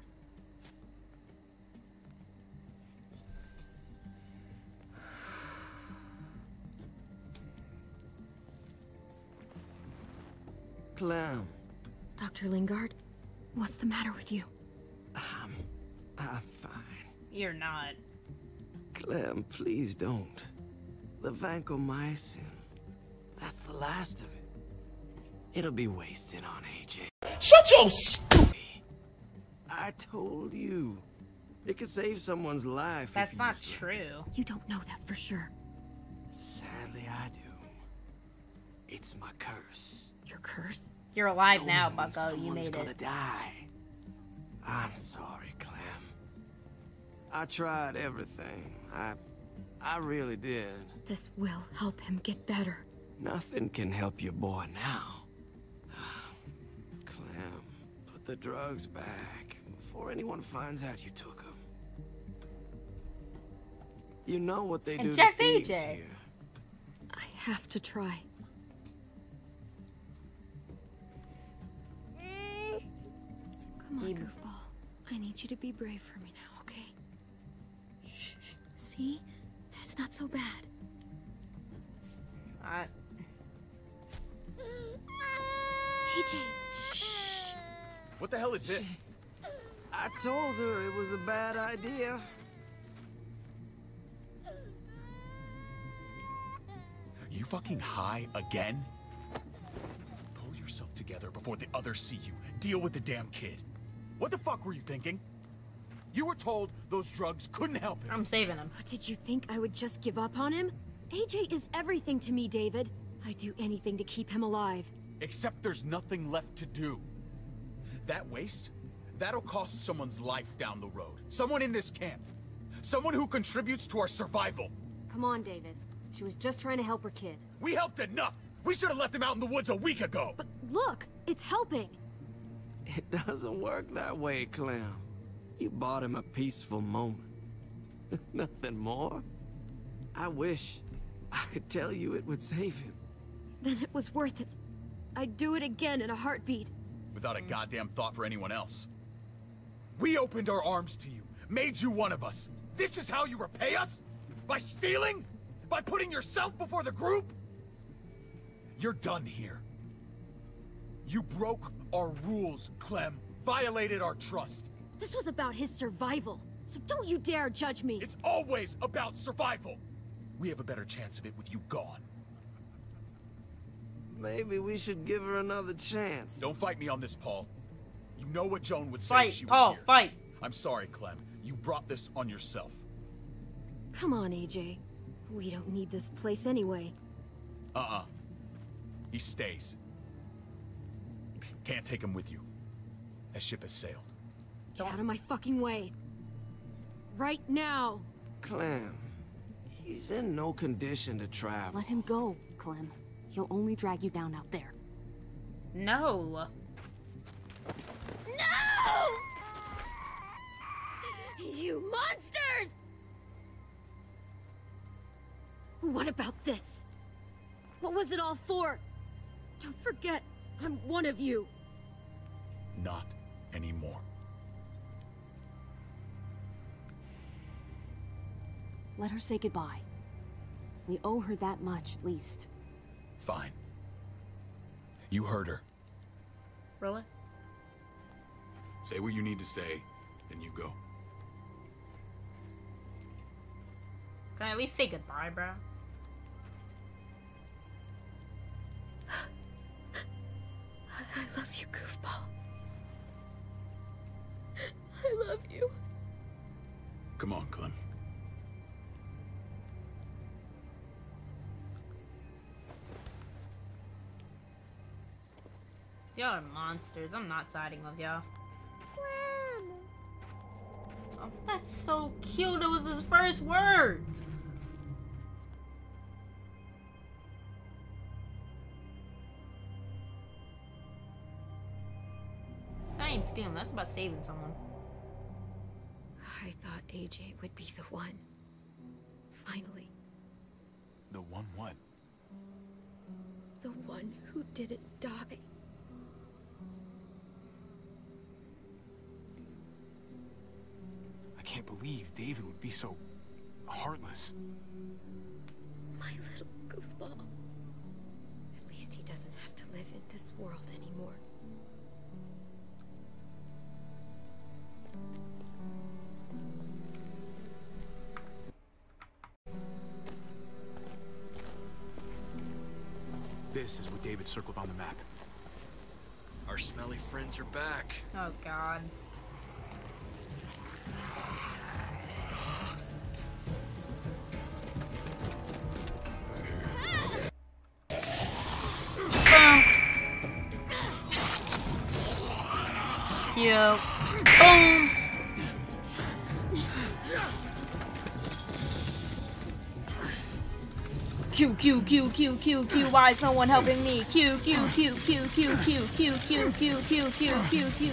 Clem. Doctor Lingard, what's the matter with you? I'm... I'm fine. You're not. Clem, please don't. The vancomycin. That's the last of it. It'll be wasted on A J. Shut your stupid... I told you. It could save someone's life. if That's you not used it. true. You don't know that for sure. Sadly, I do. It's my curse. Your curse? You're alive Knowing now, when Bucko. You someone's made gonna it. die. I'm sorry, Clem. I tried everything. I... I really did. This will help him get better. Nothing can help your boy now. Clem, put the drugs back before anyone finds out you took them. You know what they do Inject to thieves A J. here. I have to try. Come on, He- goofball. I need you to be brave for me now, okay? Shh, shh. See? It's not so bad. I... A J, shh. What the hell is this? I told her it was a bad idea. You fucking high again? Pull yourself together before the others see you. Deal with the damn kid. What the fuck were you thinking? You were told those drugs couldn't help him. I'm saving him. What, did you think I would just give up on him? A J is everything to me, David. I'd do anything to keep him alive. Except there's nothing left to do. That waste? That'll cost someone's life down the road. Someone in this camp. Someone who contributes to our survival. Come on, David. She was just trying to help her kid. We helped enough! We should have left him out in the woods a week ago! But look, it's helping. It doesn't work that way, Clem. You bought him a peaceful moment. Nothing more. I wish I could tell you it would save him. Then it was worth it. I'd do it again in a heartbeat. Without a goddamn thought for anyone else. We opened our arms to you, made you one of us. This is how you repay us? By stealing? By putting yourself before the group? You're done here. You broke our rules, Clem. Violated our trust. This was about his survival, so don't you dare judge me. It's always about survival. We have a better chance of it with you gone. Maybe we should give her another chance. Don't fight me on this, Paul. You know what Joan would say Fight, if she Paul, were here. fight. I'm sorry, Clem. You brought this on yourself. Come on, A J. We don't need this place anyway. Uh-uh. He stays. Can't take him with you. That ship has sailed. Get out of my fucking way. Right now. Clem, he's in no condition to travel. Let him go, Clem. He'll only drag you down out there. No. No! You monsters! What about this? What was it all for? Don't forget, I'm one of you. Not anymore. Let her say goodbye. We owe her that much, at least. Fine. You heard her. Really? Say what you need to say, then you go. Can I at least say goodbye, bro? I love you, goofball. I love you. Come on, Clem. Y'all are monsters. I'm not siding with y'all. Oh, that's so cute. It was his first words. I ain't stealing. That's about saving someone. I thought A J would be the one. Finally. The one what? The one who didn't die. I can't believe David would be so heartless. My little goofball. At least he doesn't have to live in this world anymore. This is what David circled on the map. Our smelly friends are back. Oh, God. Cute. Boom. Q Q Q Q Q Q. Why is no one helping me? Q Q Q Q Q Q Q Q Q Q Q Q Q.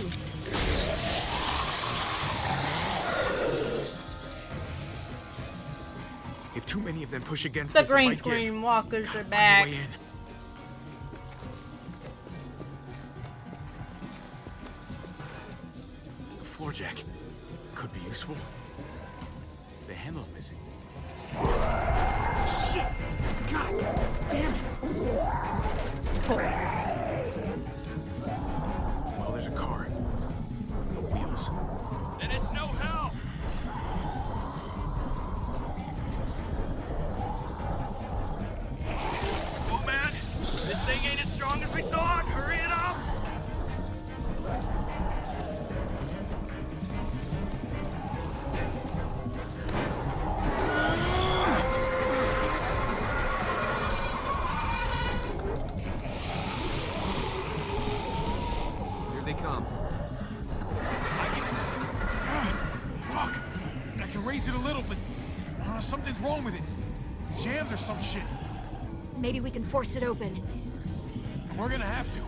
If too many of them push against The this, it green might screen give. walkers Gotta are find a back. way in. The floor jack could be useful. The handle's missing. Shit! God damn it! Well, there's a car. No wheels. Then it's no help. Oh man, this thing ain't as strong as we thought. Hurry it up. Here they come. wrong with it? Jammed or some shit? Maybe we can force it open. We're gonna have to.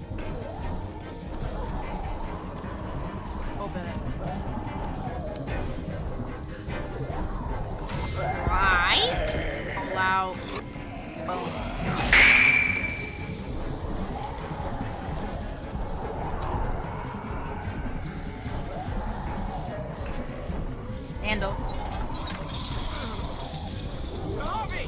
Open it. Slide. Allow. Boom. Handle. Harvey!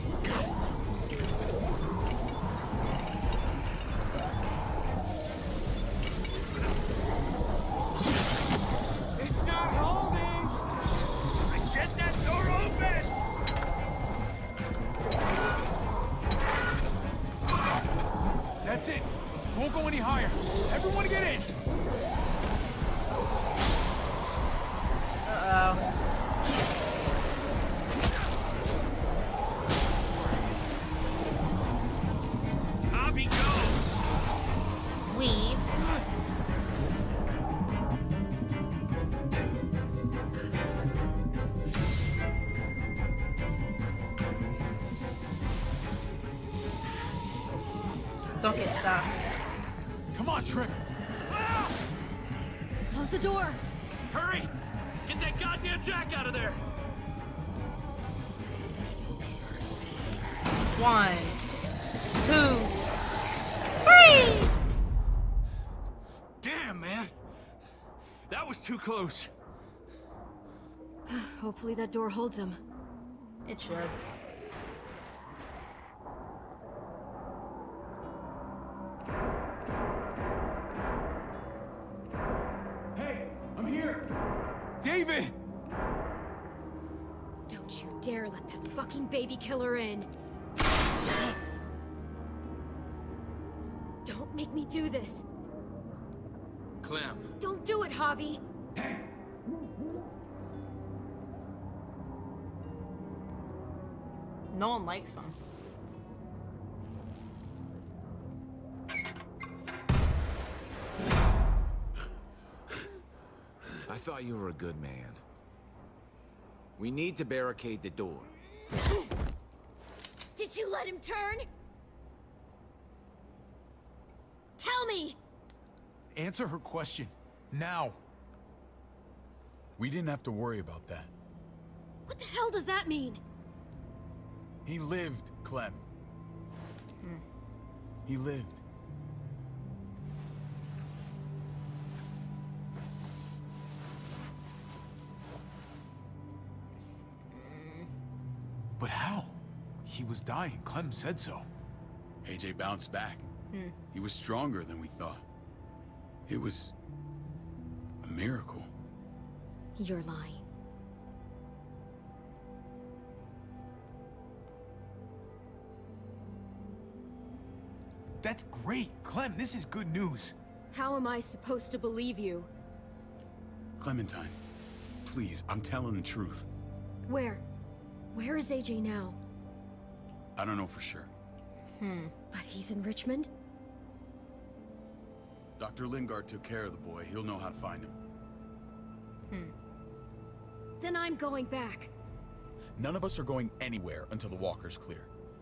It's not holding! Get that door open! That's it. Won't go any higher. Everyone get in. Uh-oh. Harvey, go! Weave. Don't get stuck. Come on, Trick. Close the door. Hurry! Get that goddamn jack out of there! One, two, three! Damn, man! That was too close. Hopefully that door holds him. It should. Hey, I'm here. David! Don't you dare let that fucking baby killer in. Don't make me do this. Clem. Don't do it, Javi. No one likes him. I thought you were a good man. We need to barricade the door. Did you let him turn? Tell me! Answer her question. Now. We didn't have to worry about that. What the hell does that mean? He lived, Clem. Hmm. He lived. But how? He was dying. Clem said so. A J bounced back. Hmm. He was stronger than we thought. It was a miracle. You're lying. That's great. Clem, this is good news. How am I supposed to believe you? Clementine, please, I'm telling the truth. Where? Where is A J now? I don't know for sure. Hmm. But he's in Richmond? Doctor Lingard took care of the boy. He'll know how to find him. Hmm. Then I'm going back. None of us are going anywhere until the walker's clear.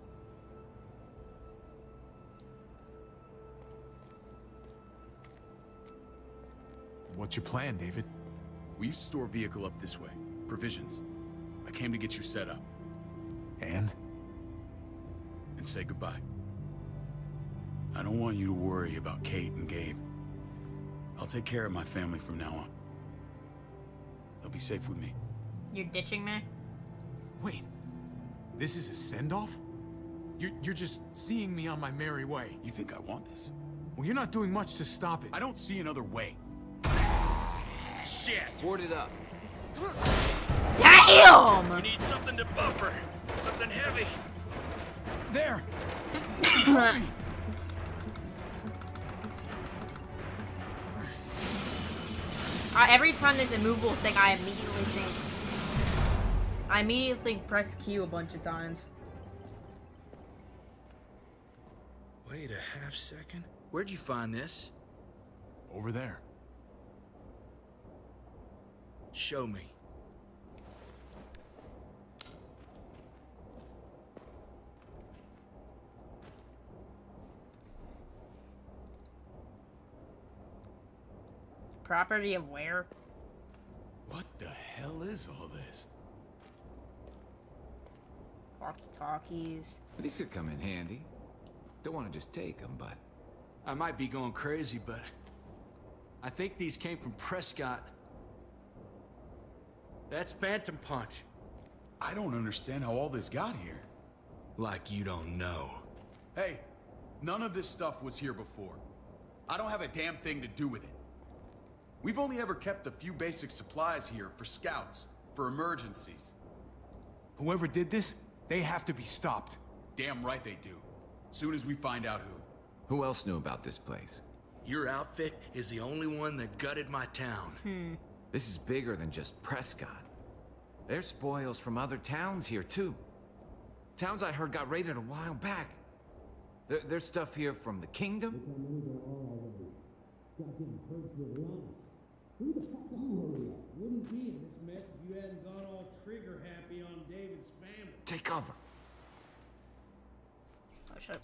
What's your plan, David? We used to store a vehicle up this way. Provisions. I came to get you set up. And? And say goodbye. I don't want you to worry about Kate and Gabe. I'll take care of my family from now on. They'll be safe with me. You're ditching me? Wait. This is a send-off? You're, you're just seeing me on my merry way. You think I want this? Well, you're not doing much to stop it. I don't see another way. Shit! Board it up. Damn! We need something to buffer. Something heavy. There! Uh, every time there's a movable thing, I immediately think... I immediately think press Q a bunch of times. Wait a half second. Where'd you find this? Over there. Show me. Property of where? What the hell is all this? Walkie-talkies. These could come in handy. Don't want to just take them, but... I might be going crazy, but... I think these came from Prescott. That's Phantom Punch. I don't understand how all this got here. Like you don't know. Hey, none of this stuff was here before. I don't have a damn thing to do with it. We've only ever kept a few basic supplies here for scouts, for emergencies. Whoever did this, they have to be stopped. Damn right they do. Soon as we find out who. Who else knew about this place? Your outfit is the only one that gutted my town. Hmm. This is bigger than just Prescott. There's spoils from other towns here, too. Towns I heard got raided a while back. There, there's stuff here from the Kingdom. Who the fuck are you? Wouldn't be in this mess if you hadn't gone all trigger happy on David's family. Take cover. Oh shit.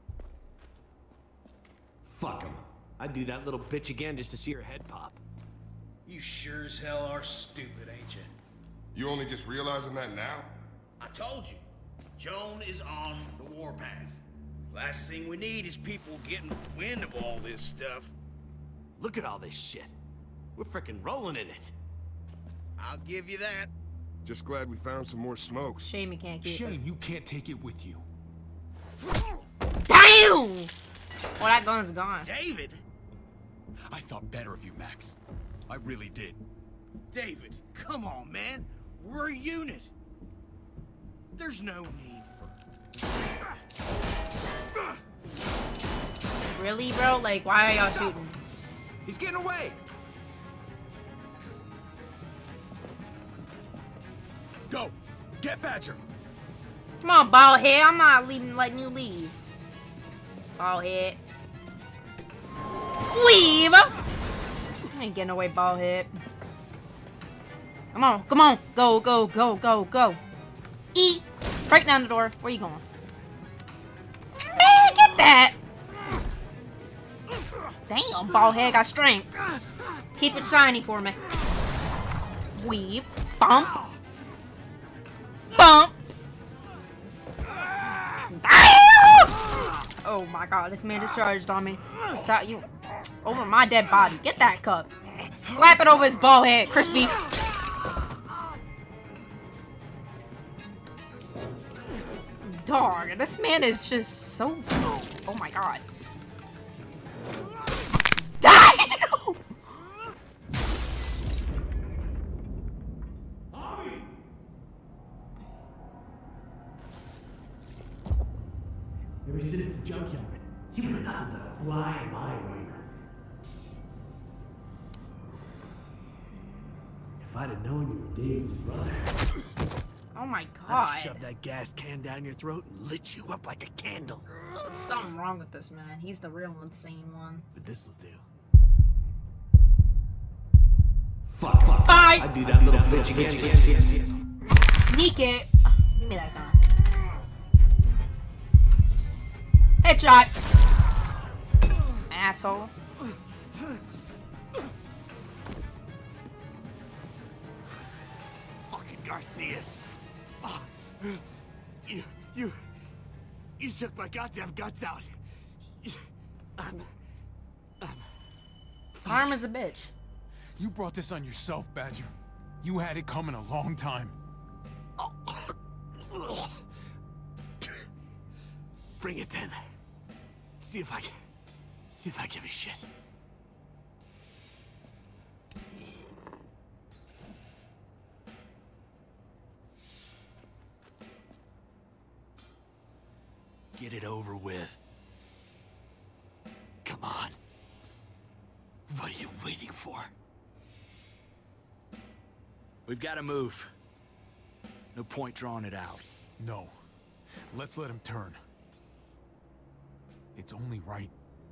Fuck him. I'd do that little bitch again just to see her head pop. You sure as hell are stupid, ain't you? You only just realizing that now? I told you. Joan is on the warpath. Last thing we need is people getting wind of all this stuff. Look at all this shit. We're frickin' rolling in it. I'll give you that. Just glad we found some more smokes. Shame you can't keep Shame it. you can't take it with you. Damn! Well, that gun's gone. David? I thought better of you, Max. I really did. David, come on, man. We're a unit. There's no need for... Really, bro? Like, why are y'all shooting? He's getting away! Go! Get Badger! Come on, bald head. I'm not leaving, letting you leave. Bald head. Leave! I ain't getting away, bald head. Come on, come on. Go, go, go, go, go. E! Break down the door. Where you going? Man, get that! Damn, bald head got strength. Keep it shiny for me. Weave. Bump. Bump. Damn! Oh my god, this man discharged on me. Stop you. Over my dead body. Get that cup. Slap it over his bald head, crispy. Dog, this man is just so... Oh my god. Die! Ever since the junkyard, you were nothing but a fly in my way. If I'd have known you were David's brother... Oh my I'd god. have shoved that gas can down your throat and lit you up like a candle. There's something wrong with this man. He's the real insane one. But this'll do. Fuck, fuck. Bye! I'd do that little bitch again. Yes, yes, yes. Sneak it. Give me that gun. Headshot. Asshole. Fucking Garcias. Oh, you, you, you took my goddamn guts out. I'm, I'm... Arm is a bitch. You brought this on yourself, Badger. You had it coming a long time. Bring it then. See if I can... See if I give a shit. Get it over with. Come on. What are you waiting for? We've got to move. No point drawing it out. No. Let's let him turn. It's only right.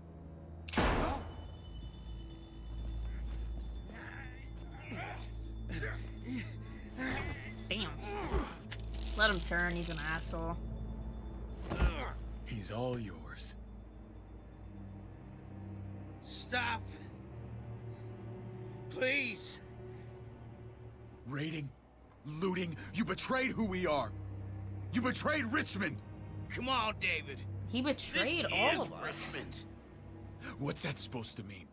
Damn. Let him turn. He's an asshole. He's all yours. Stop. Please. Raiding, looting, you betrayed who we are. You betrayed Richmond. Come on, David. He betrayed this all is of us. Richmond. What's that supposed to mean?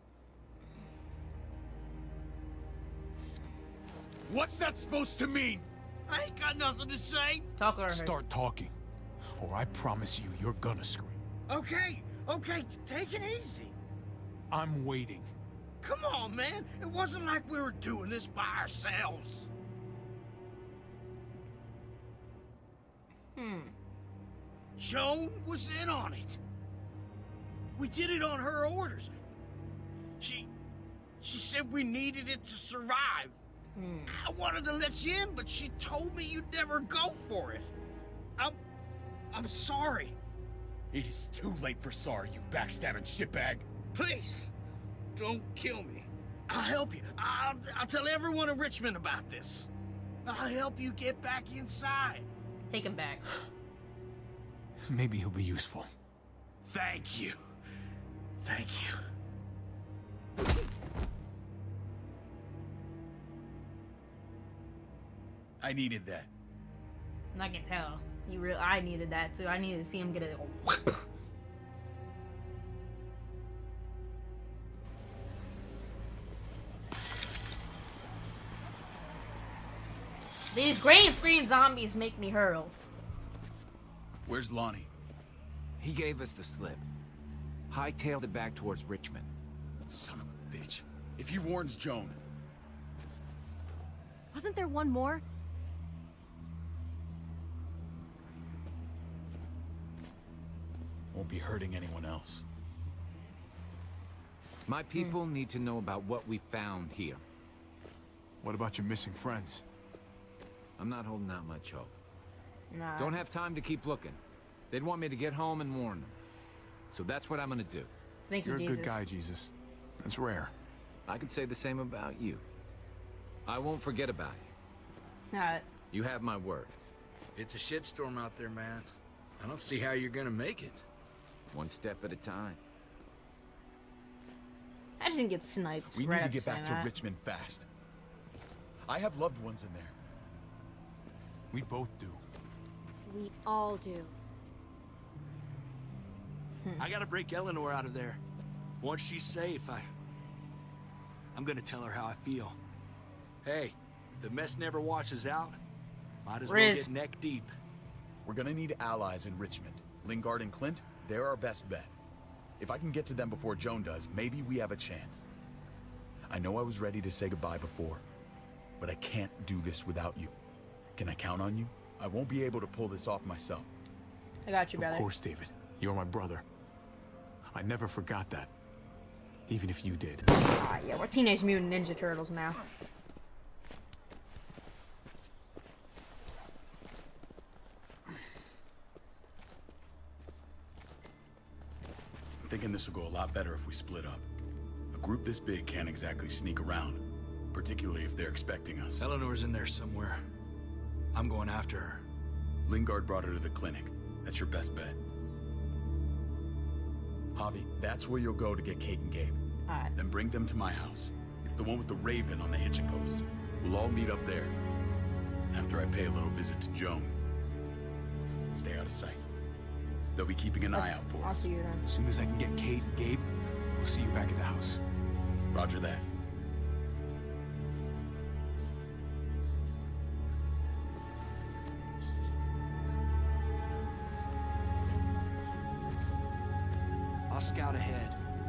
What's that supposed to mean? I ain't got nothing to say. Talk to her. Start talking, or I promise you, you're gonna scream. Okay, okay, take it easy. I'm waiting. Come on, man. It wasn't like we were doing this by ourselves. Hmm. Joan was in on it. We did it on her orders. She... she said we needed it to survive. Hmm. I wanted to let you in, but she told me you'd never go for it. I'm... I'm sorry. It is too late for sorry, you backstabbing shitbag. Please, don't kill me. I'll help you. I'll, I'll tell everyone in Richmond about this. I'll help you get back inside. Take him back. Maybe he'll be useful. Thank you. Thank you. I needed that. I can tell. You real. I needed that too. I needed to see him get a whoop. These green screen zombies make me hurl. Where's Lonnie? He gave us the slip. Hightailed it back towards Richmond. Son of a bitch. If he warns Joan... Wasn't there one more? Won't be hurting anyone else. My people need to know about what we found here. What about your missing friends? I'm not holding out much hope. Nah. Don't have time to keep looking. They'd want me to get home and warn them. So that's what I'm gonna do. Thank you, You're a Jesus. good guy, Jesus. That's rare. I could say the same about you. I won't forget about you. Alright. You have my word. It's a shitstorm out there, man. I don't see how you're gonna make it. One step at a time. I just didn't get sniped. We right need to after get back saying to that. Richmond fast. I have loved ones in there. We both do. We all do. I gotta break Eleanor out of there. Once she's safe, I... I'm gonna tell her how I feel. Hey, if the mess never washes out, might as well Riz. get neck deep. We're gonna need allies in Richmond. Lingard and Clint, they're our best bet. If I can get to them before Joan does, maybe we have a chance. I know I was ready to say goodbye before, but I can't do this without you. Can I count on you? I won't be able to pull this off myself. I got you, brother. Of course, David. You're my brother. I never forgot that. Even if you did. Ah, yeah, we're Teenage Mutant Ninja Turtles now. I'm thinking this will go a lot better if we split up. A group this big can't exactly sneak around, particularly if they're expecting us. Eleanor's in there somewhere. I'm going after her. Lingard brought her to the clinic. That's your best bet. Javi, that's where you'll go to get Kate and Gabe. Alright. Then bring them to my house. It's the one with the raven on the hitching post. We'll all meet up there. After I pay a little visit to Joan. Stay out of sight. They'll be keeping an eye out for I'll us. see you then. As soon as I can get Kate and Gabe, we'll see you back at the house. Roger that. I'll scout ahead.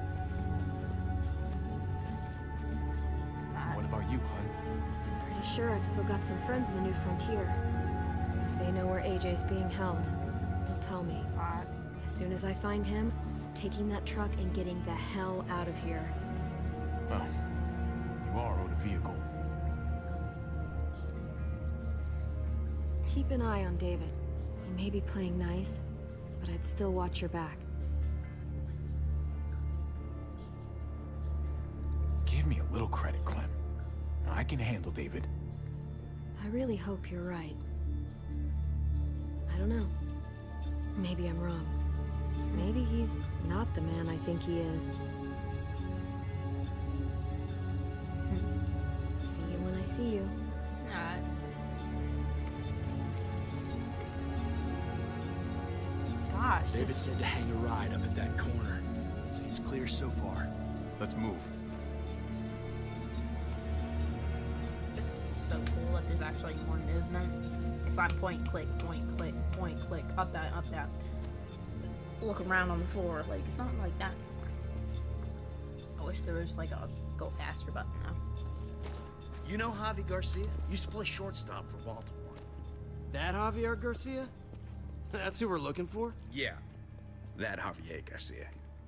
What about you, Clem? I'm pretty sure I've still got some friends in the New Frontier. If they know where A J's being held, they'll tell me. As soon as I find him, taking that truck and getting the hell out of here. Well, you are owed a vehicle. Keep an eye on David. He may be playing nice, but I'd still watch your back. Give me a little credit, Clem. I can handle David. I really hope you're right. I don't know. Maybe I'm wrong. Maybe he's not the man I think he is. see you. Alright. Gosh. David this- said to hang a ride up at that corner. Seems clear so far. Let's move. This is so cool that there's actually more movement. It's like point, click, point, click, point, click, up that, up that. Look around on the floor. Like, it's not like that anymore. I wish there was like a go faster button now. You know Javi Garcia? Used to play shortstop for Baltimore. That Javier Garcia? That's who we're looking for? Yeah, that Javier Garcia.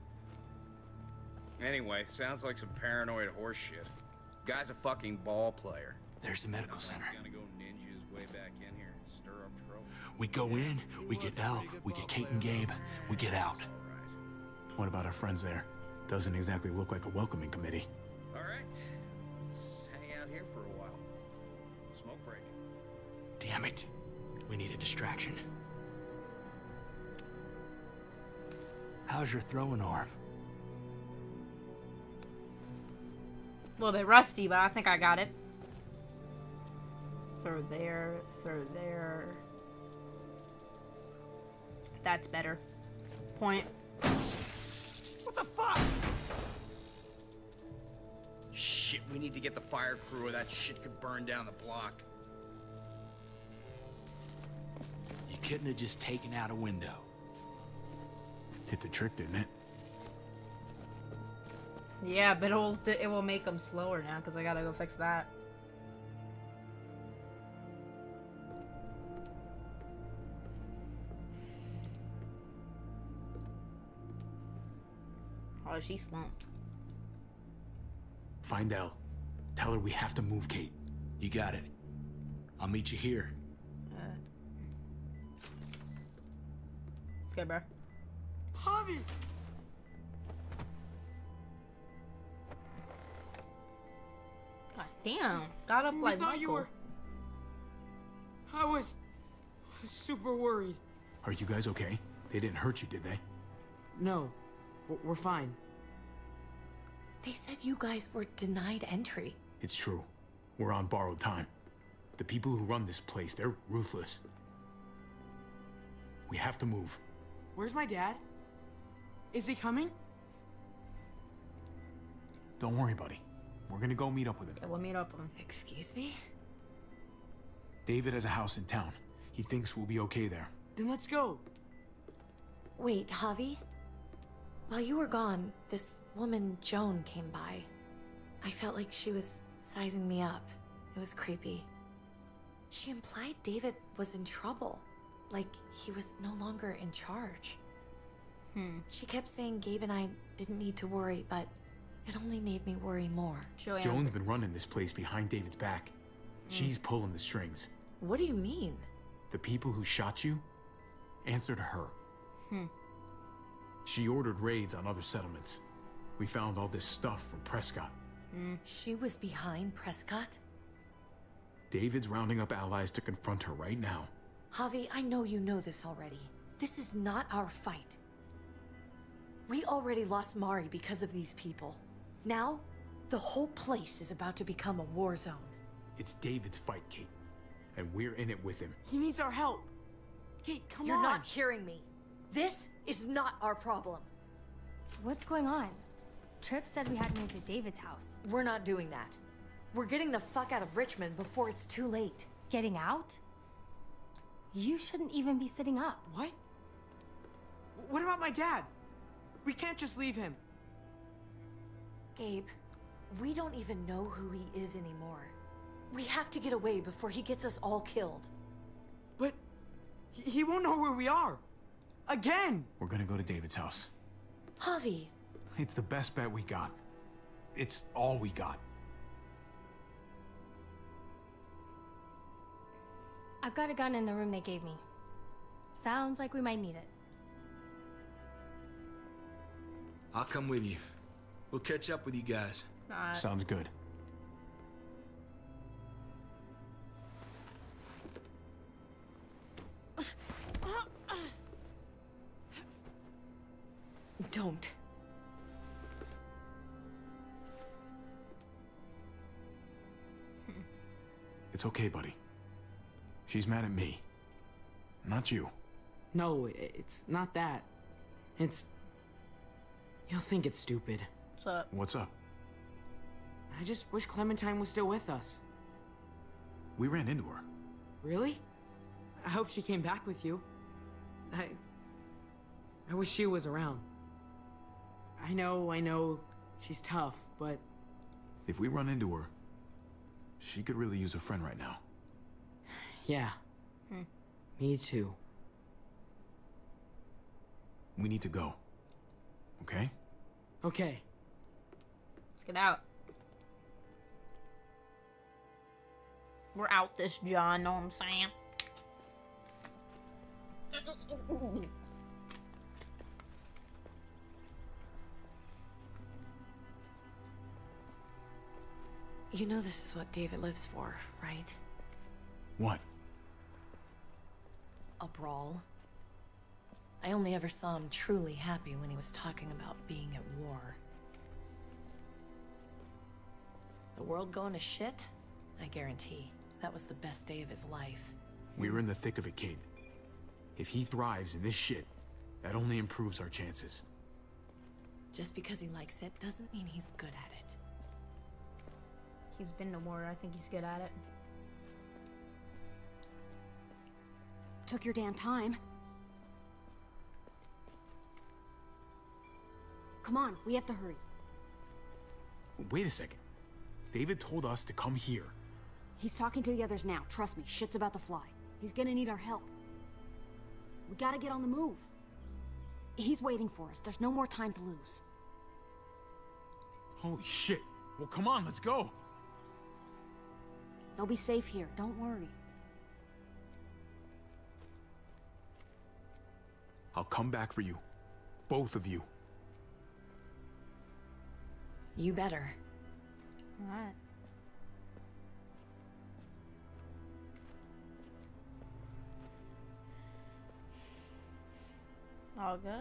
Anyway, sounds like some paranoid horse shit. Guy's a fucking ball player. There's the medical center. He's gonna go ninja his way back in here and stir up trouble. We go in, we get Elle, we get Kate and Gabe, we get out. What about our friends there? Doesn't exactly look like a welcoming committee. All right, let's hang out here for a while. Smoke break. Damn it. We need a distraction. How's your throwing arm? A little bit rusty, but I think I got it. Throw there, throw there. That's better. Point. What the fuck? Shit, we need to get the fire crew or that shit could burn down the block. You couldn't have just taken out a window. Hit the trick, didn't it? Yeah, but it'll it will make them slower now because I gotta go fix that. Oh, she slumped. Find Elle. Tell her we have to move Kate. You got it. I'll meet you here. Uh, let's go, bro. Javi! God damn. Got up We like thought Michael. you were... I was... super worried. Are you guys okay? They didn't hurt you, did they? No, w- we're fine. They said you guys were denied entry. It's true. We're on borrowed time. The people who run this place, they're ruthless. We have to move. Where's my dad? Is he coming? Don't worry, buddy. We're gonna go meet up with him. Yeah, we'll meet up with him. Excuse me? David has a house in town. He thinks we'll be okay there. Then let's go. Wait, Javi? While you were gone, this woman, Joan, came by. I felt like she was sizing me up. It was creepy. She implied David was in trouble. Like he was no longer in charge. Hmm. She kept saying Gabe and I didn't need to worry, but it only made me worry more. Joanne. Joan's been running this place behind David's back. She's pulling the strings. What do you mean? The people who shot you answer to her. Hmm. She ordered raids on other settlements. We found all this stuff from Prescott. Mm. She was behind Prescott? David's rounding up allies to confront her right now. Javi, I know you know this already. This is not our fight. We already lost Mari because of these people. Now, the whole place is about to become a war zone. It's David's fight, Kate. And we're in it with him. He needs our help. Kate, come You're on. You're not hearing me. This is not our problem. What's going on? Tripp said we had to move to David's house. We're not doing that. We're getting the fuck out of Richmond before it's too late. Getting out? You shouldn't even be sitting up. What? What about my dad? We can't just leave him. Gabe, we don't even know who he is anymore. We have to get away before he gets us all killed. But he, he won't know where we are. Again! We're gonna go to David's house. Javi! It's the best bet we got. It's all we got. I've got a gun in the room they gave me. Sounds like we might need it. I'll come with you. We'll catch up with you guys. Nah. Sounds good. Don't. It's okay, buddy. She's mad at me. Not you. No, it's not that. It's... You'll think it's stupid. What's up? What's up? I just wish Clementine was still with us. We ran into her. Really? I hope she came back with you. I... I wish she was around. I know, I know, she's tough, but... If we run into her, she could really use a friend right now. Yeah. Hmm. Me too. We need to go. Okay? Okay. Let's get out. We're out this John, know what I'm saying? You know this is what David lives for, right? What? A brawl. I only ever saw him truly happy when he was talking about being at war. The world going to shit? I guarantee that was the best day of his life. We were in the thick of it, Kate. If he thrives in this shit, that only improves our chances. Just because he likes it doesn't mean he's good at it. He's been to war. I think he's good at it. Took your damn time. Come on, we have to hurry. Wait a second. David told us to come here. He's talking to the others now. Trust me, shit's about to fly. He's gonna need our help. We gotta get on the move. He's waiting for us. There's no more time to lose. Holy shit. Well, come on, let's go. They'll be safe here. Don't worry. I'll come back for you. Both of you. You better. Alright. All good?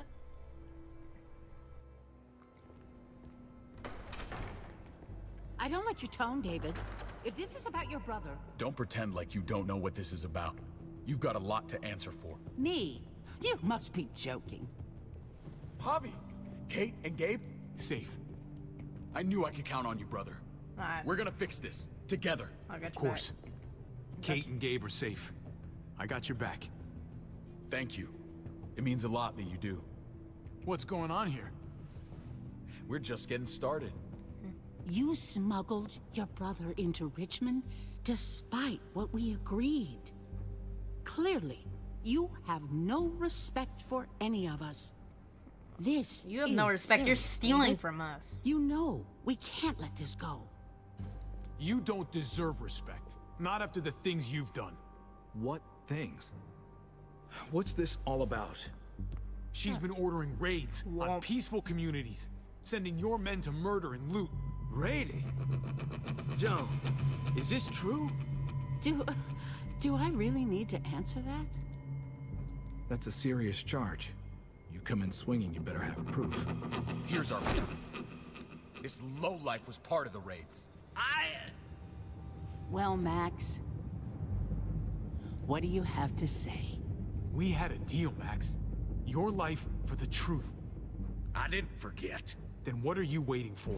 I don't like your tone, David. If this is about your brother... Don't pretend like you don't know what this is about. You've got a lot to answer for. Me? You must be joking. Javi! Kate and Gabe? Safe. I knew I could count on you, brother. Alright. We're gonna fix this. Together. I'll get Of you course. back. Kate and Gabe are safe. I got your back. Thank you. It means a lot that you do. What's going on here? We're just getting started. You smuggled your brother into Richmond despite what we agreed. Clearly, you have no respect for any of us. This You have no is respect. You're serious, stealing David. from us. You know we can't let this go. You don't deserve respect. Not after the things you've done. What things? What's this all about? She's been ordering raids on peaceful communities, sending your men to murder and loot. Raiding? Joan, is this true? Do, do I really need to answer that? That's a serious charge. You come in swinging, you better have proof. Here's our proof. This lowlife was part of the raids. I... Well, Max, what do you have to say? We had a deal, Max. Your life for the truth. I didn't forget. Then what are you waiting for?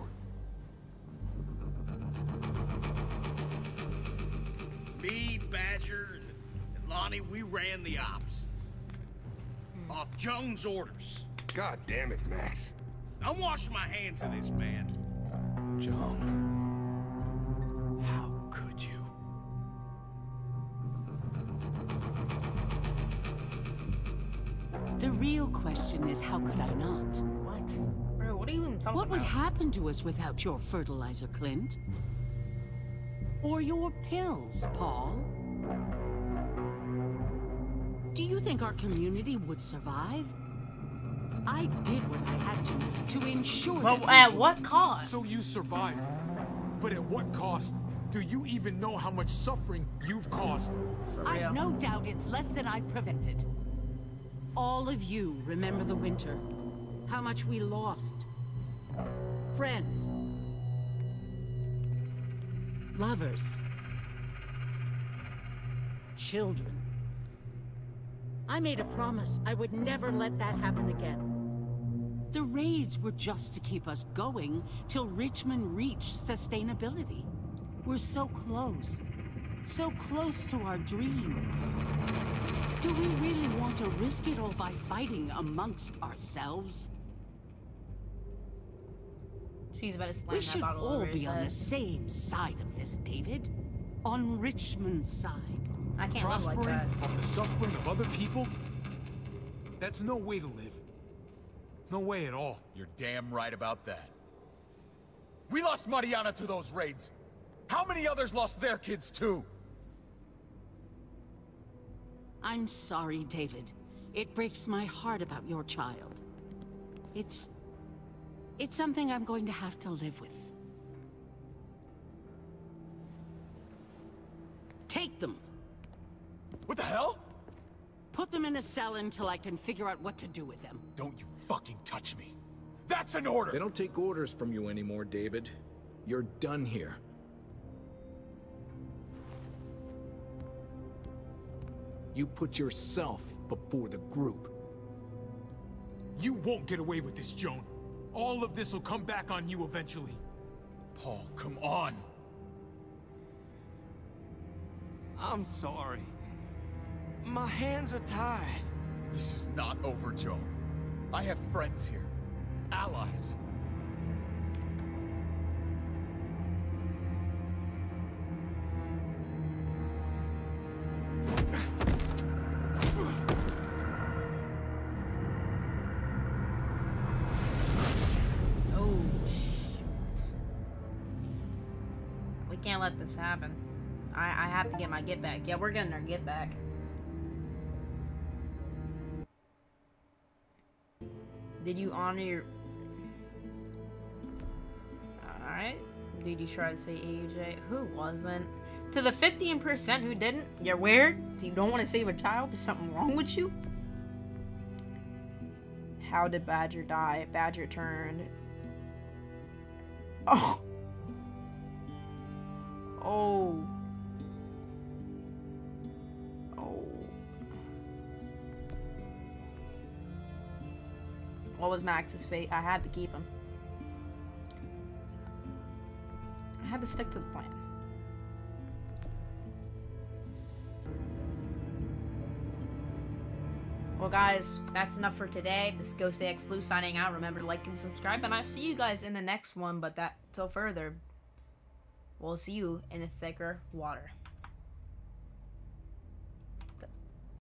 Me, Badger, and Lonnie, we ran the ops. Off Jones' orders. God damn it, Max. I'm washing my hands of this, man. Joan. How could you? The real question is, how could I not? What? Bro, what are you even talking What would about? happen to us without your fertilizer, Clint? Or your pills, Paul? Do you think our community would survive? I did what I had to, to ensure Well, that at we what would. cost? So you survived. But at what cost? Do you even know how much suffering you've caused? I've no doubt it's less than I've prevented. All of you remember the winter. How much we lost. Friends. Lovers. children. I made a promise I would never let that happen again. The raids were just to keep us going till Richmond reached sustainability. We're so close. So close to our dream. Do we really want to risk it all by fighting amongst ourselves? She's about to slam We that should bottle all over his be on head. the same side of this, David. On Richmond's side. I can't live like Prospering that. off the suffering of other people? That's no way to live. No way at all. You're damn right about that. We lost Mariana to those raids. How many others lost their kids too? I'm sorry, David. It breaks my heart about your child. It's... It's something I'm going to have to live with. Take them. What the hell? Put them in a cell until I can figure out what to do with them. Don't you fucking touch me. That's an order! They don't take orders from you anymore, David. You're done here. You put yourself before the group. You won't get away with this, Joan. All of this will come back on you eventually. Paul, come on. I'm sorry. My hands are tied. This is not over, Joan. I have friends here. Allies. Oh, shoot. We can't let this happen. I, I have to get my get back. Yeah, we're getting our get back. Did you honor your... Alright. Did you try to say A J? Who wasn't? To the fifteen percent who didn't? You're weird? You don't want to save a child? There's something wrong with you? How did Badger die? Badger turned... Oh! Oh. Oh. What was Max's fate? I had to keep him. I had to stick to the plan. Well, guys, that's enough for today. This is Ghost A X Blue signing out. Remember to like and subscribe, and I'll see you guys in the next one. But that till further, we'll see you in the thicker water.